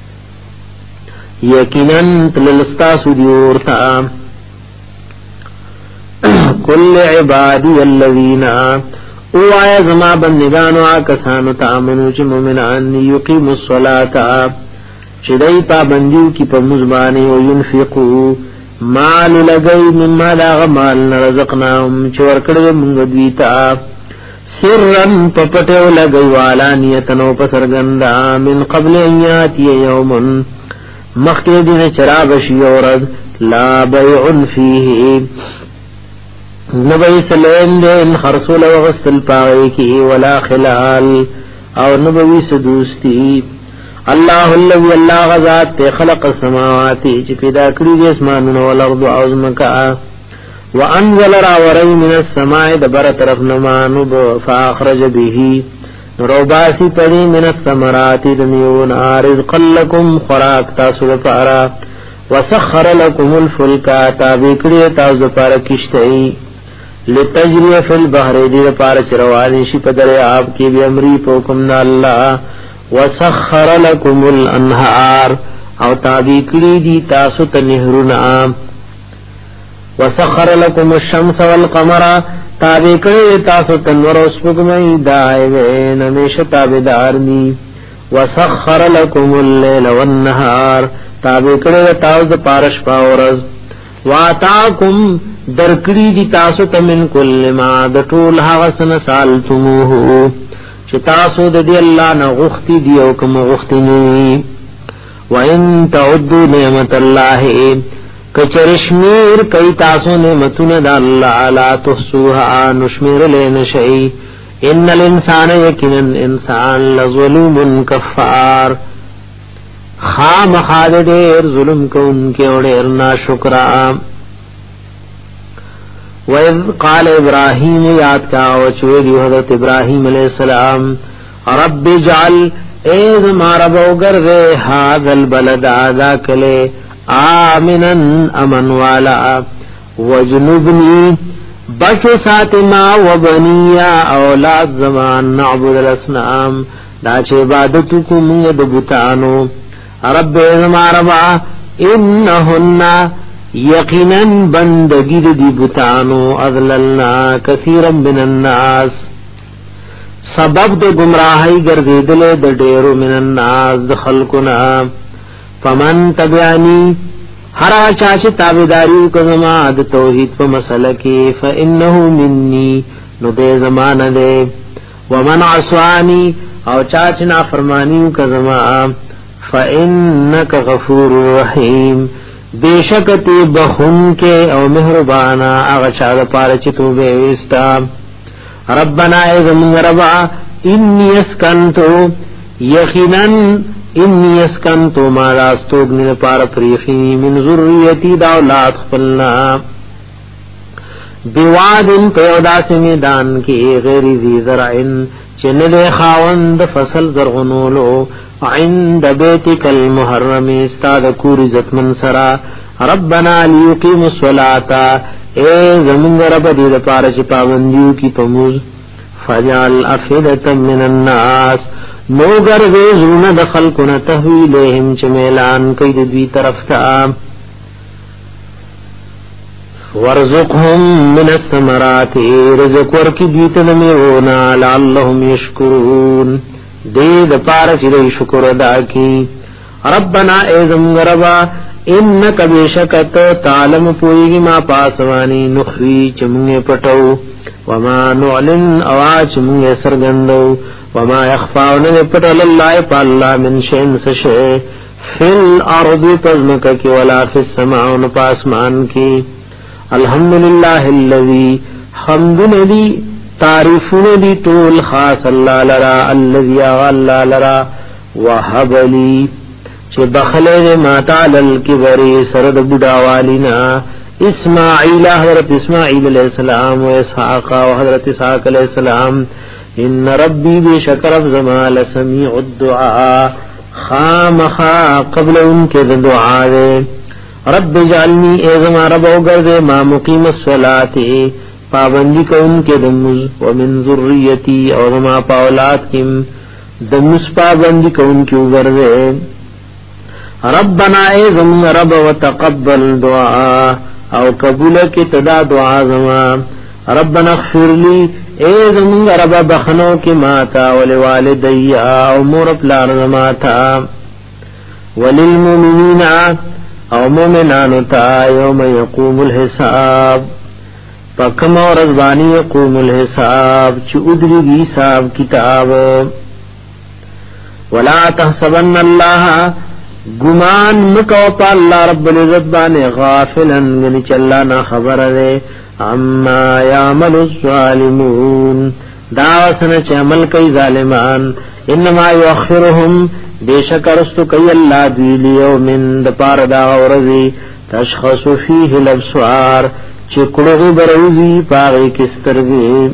یقینا تلستاسو دیورتا کل عبادی الذین او آیا زما بندگانو آکسانو تامنو چه مومنان یقیم الصلاة چه دی پابندیو کی پا مزبانی و ینفقو مال لگئی مما داغ مال نرزقناهم چه ورکڑو منگدویتا سرن پپٹو لگئی والانیتنو پسرگندا من قبل ایاتی یومن مخی دین چرابشی ورز لا بیعن فیه نبی سلیم دین خرسول وغسطل پاگئی کی ولا خلال او نبوی سدوستی اللہ اللذی اللہ غزات تے خلق السماواتی چی پیدا کری دی اسمانون والارض عظمکا وانزل راوری من السماع دبر طرف نمانو فاخرج به روباسی پدی من الثمرات دمیون رزقا لکم خراک تاسو دپارا وسخر لکم الفلکا تابکری تاسو دپارا کشتئی لتجری فی البحر دی دپارا چروانی شی پدر آپ کی بی امری پوکمنا اللہ وسخر لکم الانہار او تابکری دی تاسو تنہرنا وسخر لكم الشمس والقمر تابع کړي تاسو تنور او سپوږمۍ دایوي نمیشه تابعدار دي وسخر لكم الليل والنهار تابع کړي تاسو د پارش پاورز واتاکم درکړي دي تاسو ته من کل ما د ټول هغه سن سالتموه چې تاسو د دې الله نه غوښتي دي او کوم غوښتي نه وان تعدوا نعمت الله کچرشمیر کئی تاسو نعمتون دا اللہ لا تحسوها نشمیر لین شئی ان الانسان یکنن انسان لظلوم کفار خام خاد دیر ظلم کو ان کے اوڑیر ناشکرا وَإِذْ قَالَ ابراہیم یاد کا وچویدی حضرت ابراہیم علیہ السلام رب جعل ایز ماربو گر رے هذا البلد آذا کلے آمنن امن والا وجنبنی بچو ساتما وبنیا اولاد زمان نعبد الاسنام دا چه عبادتو کم یدبتانو رب زماربا انہن یقینا بندگی دی بتانو اذللنا کثیرا من الناس سبب د گمراہی گردیدل د ډیرو من الناس د خلقنا فمن تبعنی ہر چاچ تابداری کزما د توحید په مسله کې فانه مني نو دې زمانه دې ومن عصانی او چاچ نا فرمانی کزما فانك غفور رحیم بیشکتی بخون کے او مہربانا اغا چاہ پارا چتو بے وستا ربنا اذن ربا انی اسکنتو یقیناً انی اسکنتو ما راستوگن پارا پریخی من ذریتی دا اولاد خپلنا بیوادن پیودا سے میدان کی غیری ذی زرعن چن دے خاوند فصل زرغنولو عند بیتک المحرم استاد کوری زتمن سرا ربنا لیقیم الصلاة اے زمین رب دید پارچ پابندیو کی پموز فجعل افیدتا من الناس نوگر ویزرون دخل کن تحویلهم چمیلان کئی دوی طرف تا ورزقهم من الثمرات رزق ورکی دیت نمیونا لعلهم یشکرون دید پارچ دی شکر ادا کی ربنا اعظم غربا انک بیشکت تعلم پویگی ما پاسوانی نخوی چمونگے پٹو وما نعلن اواچ مونگے سرگندو وما یخفاون پٹل اللہ پا اللہ من شئن سشے فی الارض پزمک کی ولا فی السماعون پاسمان کی الحمدللہ اللذی حمد ندی تعریف ندی طول خاص اللہ لرا اللذی آغا اللہ لرا وحب لی چه بخلے ماتا للکبری سرد بڑاوالینا اسماعیل حضرت اسماعیل علیہ السلام و اسحاق و حضرت اسحاق علیہ السلام ان ربی بشکر افزمال سمیع الدعا خامخا قبل ان کے دعا دے رب جعلنی ایزما رب اوگر دے ما مقیم الصلاة پابندی کو ان کے دمز ومن ذریتی اور ما پاولات کم دمز پابندی کو ان کی اوگر دے ربنا ایزم رب وتقبل دعا او قبول کی تدا دعا زما ربنا اغفر لی ایزم رب بخنو کی ماتا ولوالدی او مور پلار زماتا وللمؤمنین او مومنانو تا یوم یقوم الحساب پکم اور ازبانی یقوم الحساب چی ادری گی حساب کتاب ولا تحسبن اللہ گمان مکو پا اللہ رب العزت بانے غافلن گنی چلانا خبر دے اما یعمل الظالمون دعوسن چه عمل کئی ظالمان انما یؤخرهم بیشکرستو کئی اللہ دویلی یومن دپار دا غورزی تشخص فیه الابصار چکڑغی بروزی پاغی کسترگی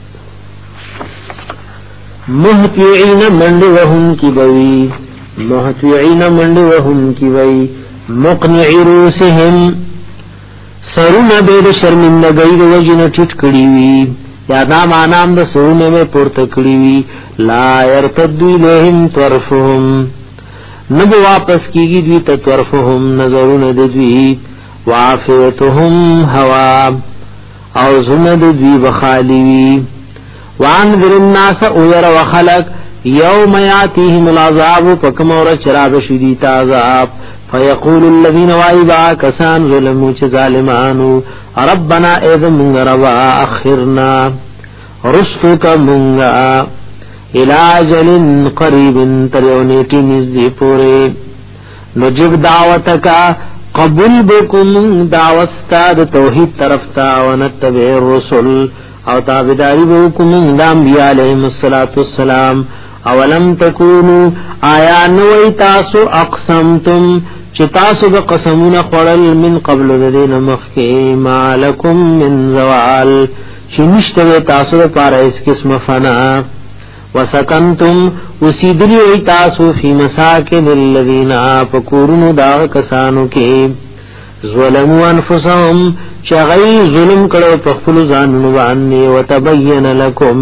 محتوعین مند وهم کی بوی محتوعین مند وهم کی بوی مقنعی روسهم سرون بید شرمندگی دو وجن ٹھٹ کڑیوی یا دا معنام دا سرون میں پورت کڑیوی لا یرتدو لهم طرفهم نبو واپس کیگی دوی تا طرفهم نظرون دوی وعافیتهم هوا او زند دوی بخالیوی وانذر الناس اویر وخلق یوم یاتیهم العذاب پکم اور چراب شدید عذاب فیقول الذین وائبا کسان ظلمو چه ظالمانو ربنا اذ منگ روا اخرنا رستو کا منگا الاجل قریب تریونیٹی نزدی پورے نجب دعوتکا قبول بکم دعوت استاد توحید طرفتا ونتبع الرسل او تابداری بکم دا انبیاء علیہم السلام اولم تکونو آیا نوی تاسو اقسمتم چی تاسو بقسمون خورل من قبل دین مخی ما لکم من زوال چی نشتوی تاسو دا پارا اس قسم فنا وسکنتم وسیدلی وی تاسو فی مساکن الذین پکورن دا کسانو کے ظلموا انفسهم چغی ظلم کرو پخفل زاننو بانی وتبین لکم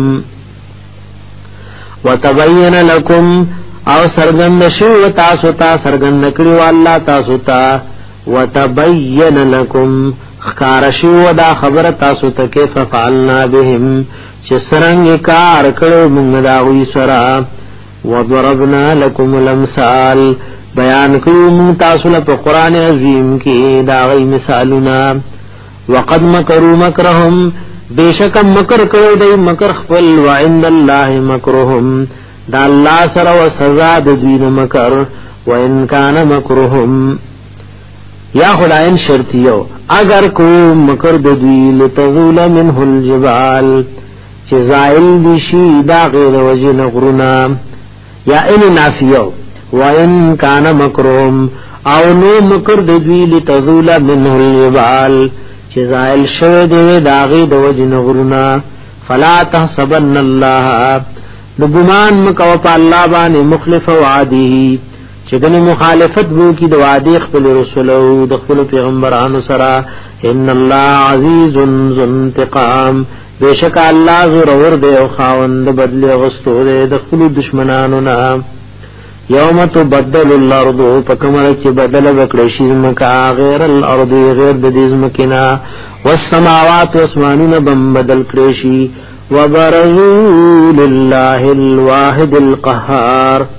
وتبین لکم او سرگند شو تاسو تا سرگند کریو اللہ تاسو تا وتبین لکم خکارشو دا خبر تاسو تا کیف فعلنا بهم چه سرنگ کار کرو منگ داوی سرا وضربنا لکم الامثال بیان کرو منگ تاسو لپا قرآن عظیم کی داغی مثالنا وقد مکرو مکرهم بیشکم مکر کرو دی مکر خفل وعند اللہ مکرهم دا اللہ سر و سزا دوین مکر وان کان مکرهم یا خدائن شرطیو اگر کو مکر دوی لتغول منه الجبال چه زائل دیشی دا غیر وجن غرنا یا ان نافیو وان کان مکرهم او نو مکر دوی لتغول منه الجبال چه زائل شو دے داغی دو وجن غرنا فلا تحسبن اللہ نگمان مکو پا اللہ بانی مخلف وعدی چگن مخالفت بو کی دو وعدی اخفل رسولو دخفل پیغمبران سرا ان اللہ عزیز ذو انتقام بیشک اللہ زور ورد او خاوند بدل غستو دے دخفل دشمنانونا یوم تبدل الارض پکمر چی بدل بکڑشی زمکا غیر الارض غیر بدی زمکنا والسماوات واسمانون بم بدل کڑشی وبرزوا لله الواحد القهار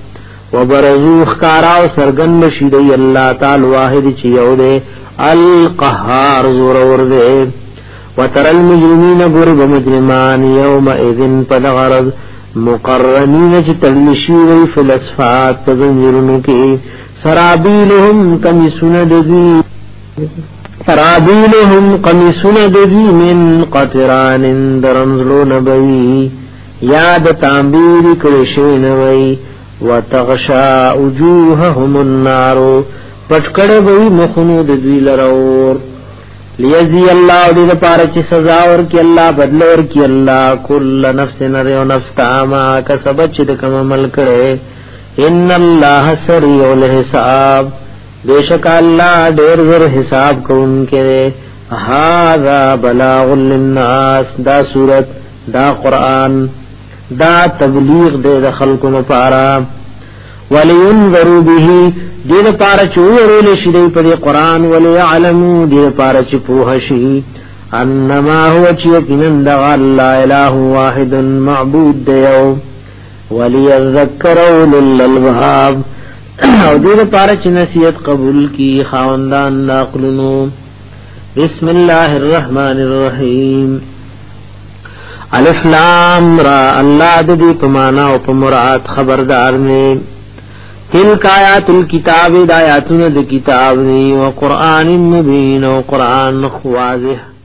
وبرزو خکاراو سرگن بشیدی اللہ تعالی واحد چیو دے القهار زورور دے وتر المجرمین غرب مجرمان یومئذ پدغرز مقرنین چی تلشیوی فی الاسفات پزنجرنو کی سرابیلهم کمیسون ددوی سرابیلهم کمیسون ددوی من قطران درنزلو نبوی یاد تانبیر کرشینوی وتغشا وجوههم النار پټکړه وی مخونو د دوی لرور لیزی الله دې لپاره چې سزا ورکړي الله بدل ورکړي الله کل نفس نر نفس تاما کسبت چې کوم عمل کړي ان الله سریع الحساب بیشک الله ډېر ور حساب کوونکی هاذا بلاغ للناس دا سورت دا قران دا تبلیغ دے دا خلقو نپارا ولینذرو به دین پارا چوورو لشدی پا دی قرآن ولیعلمو دین پارا چپوحشی انما هو چیقنن دغا اللہ الہ واحد معبود دیو ولیذکرو للالباب او دین پارا چی نصیحت قبول کی خاوندان ناقلنو بسم اللہ الرحمن الرحیم الف لام را اللہ ددی پمانا و پمرات خبردار میں تلک آیات الكتاب دا آیاتون دا کتاب نی و قرآن مبین و قرآن واضح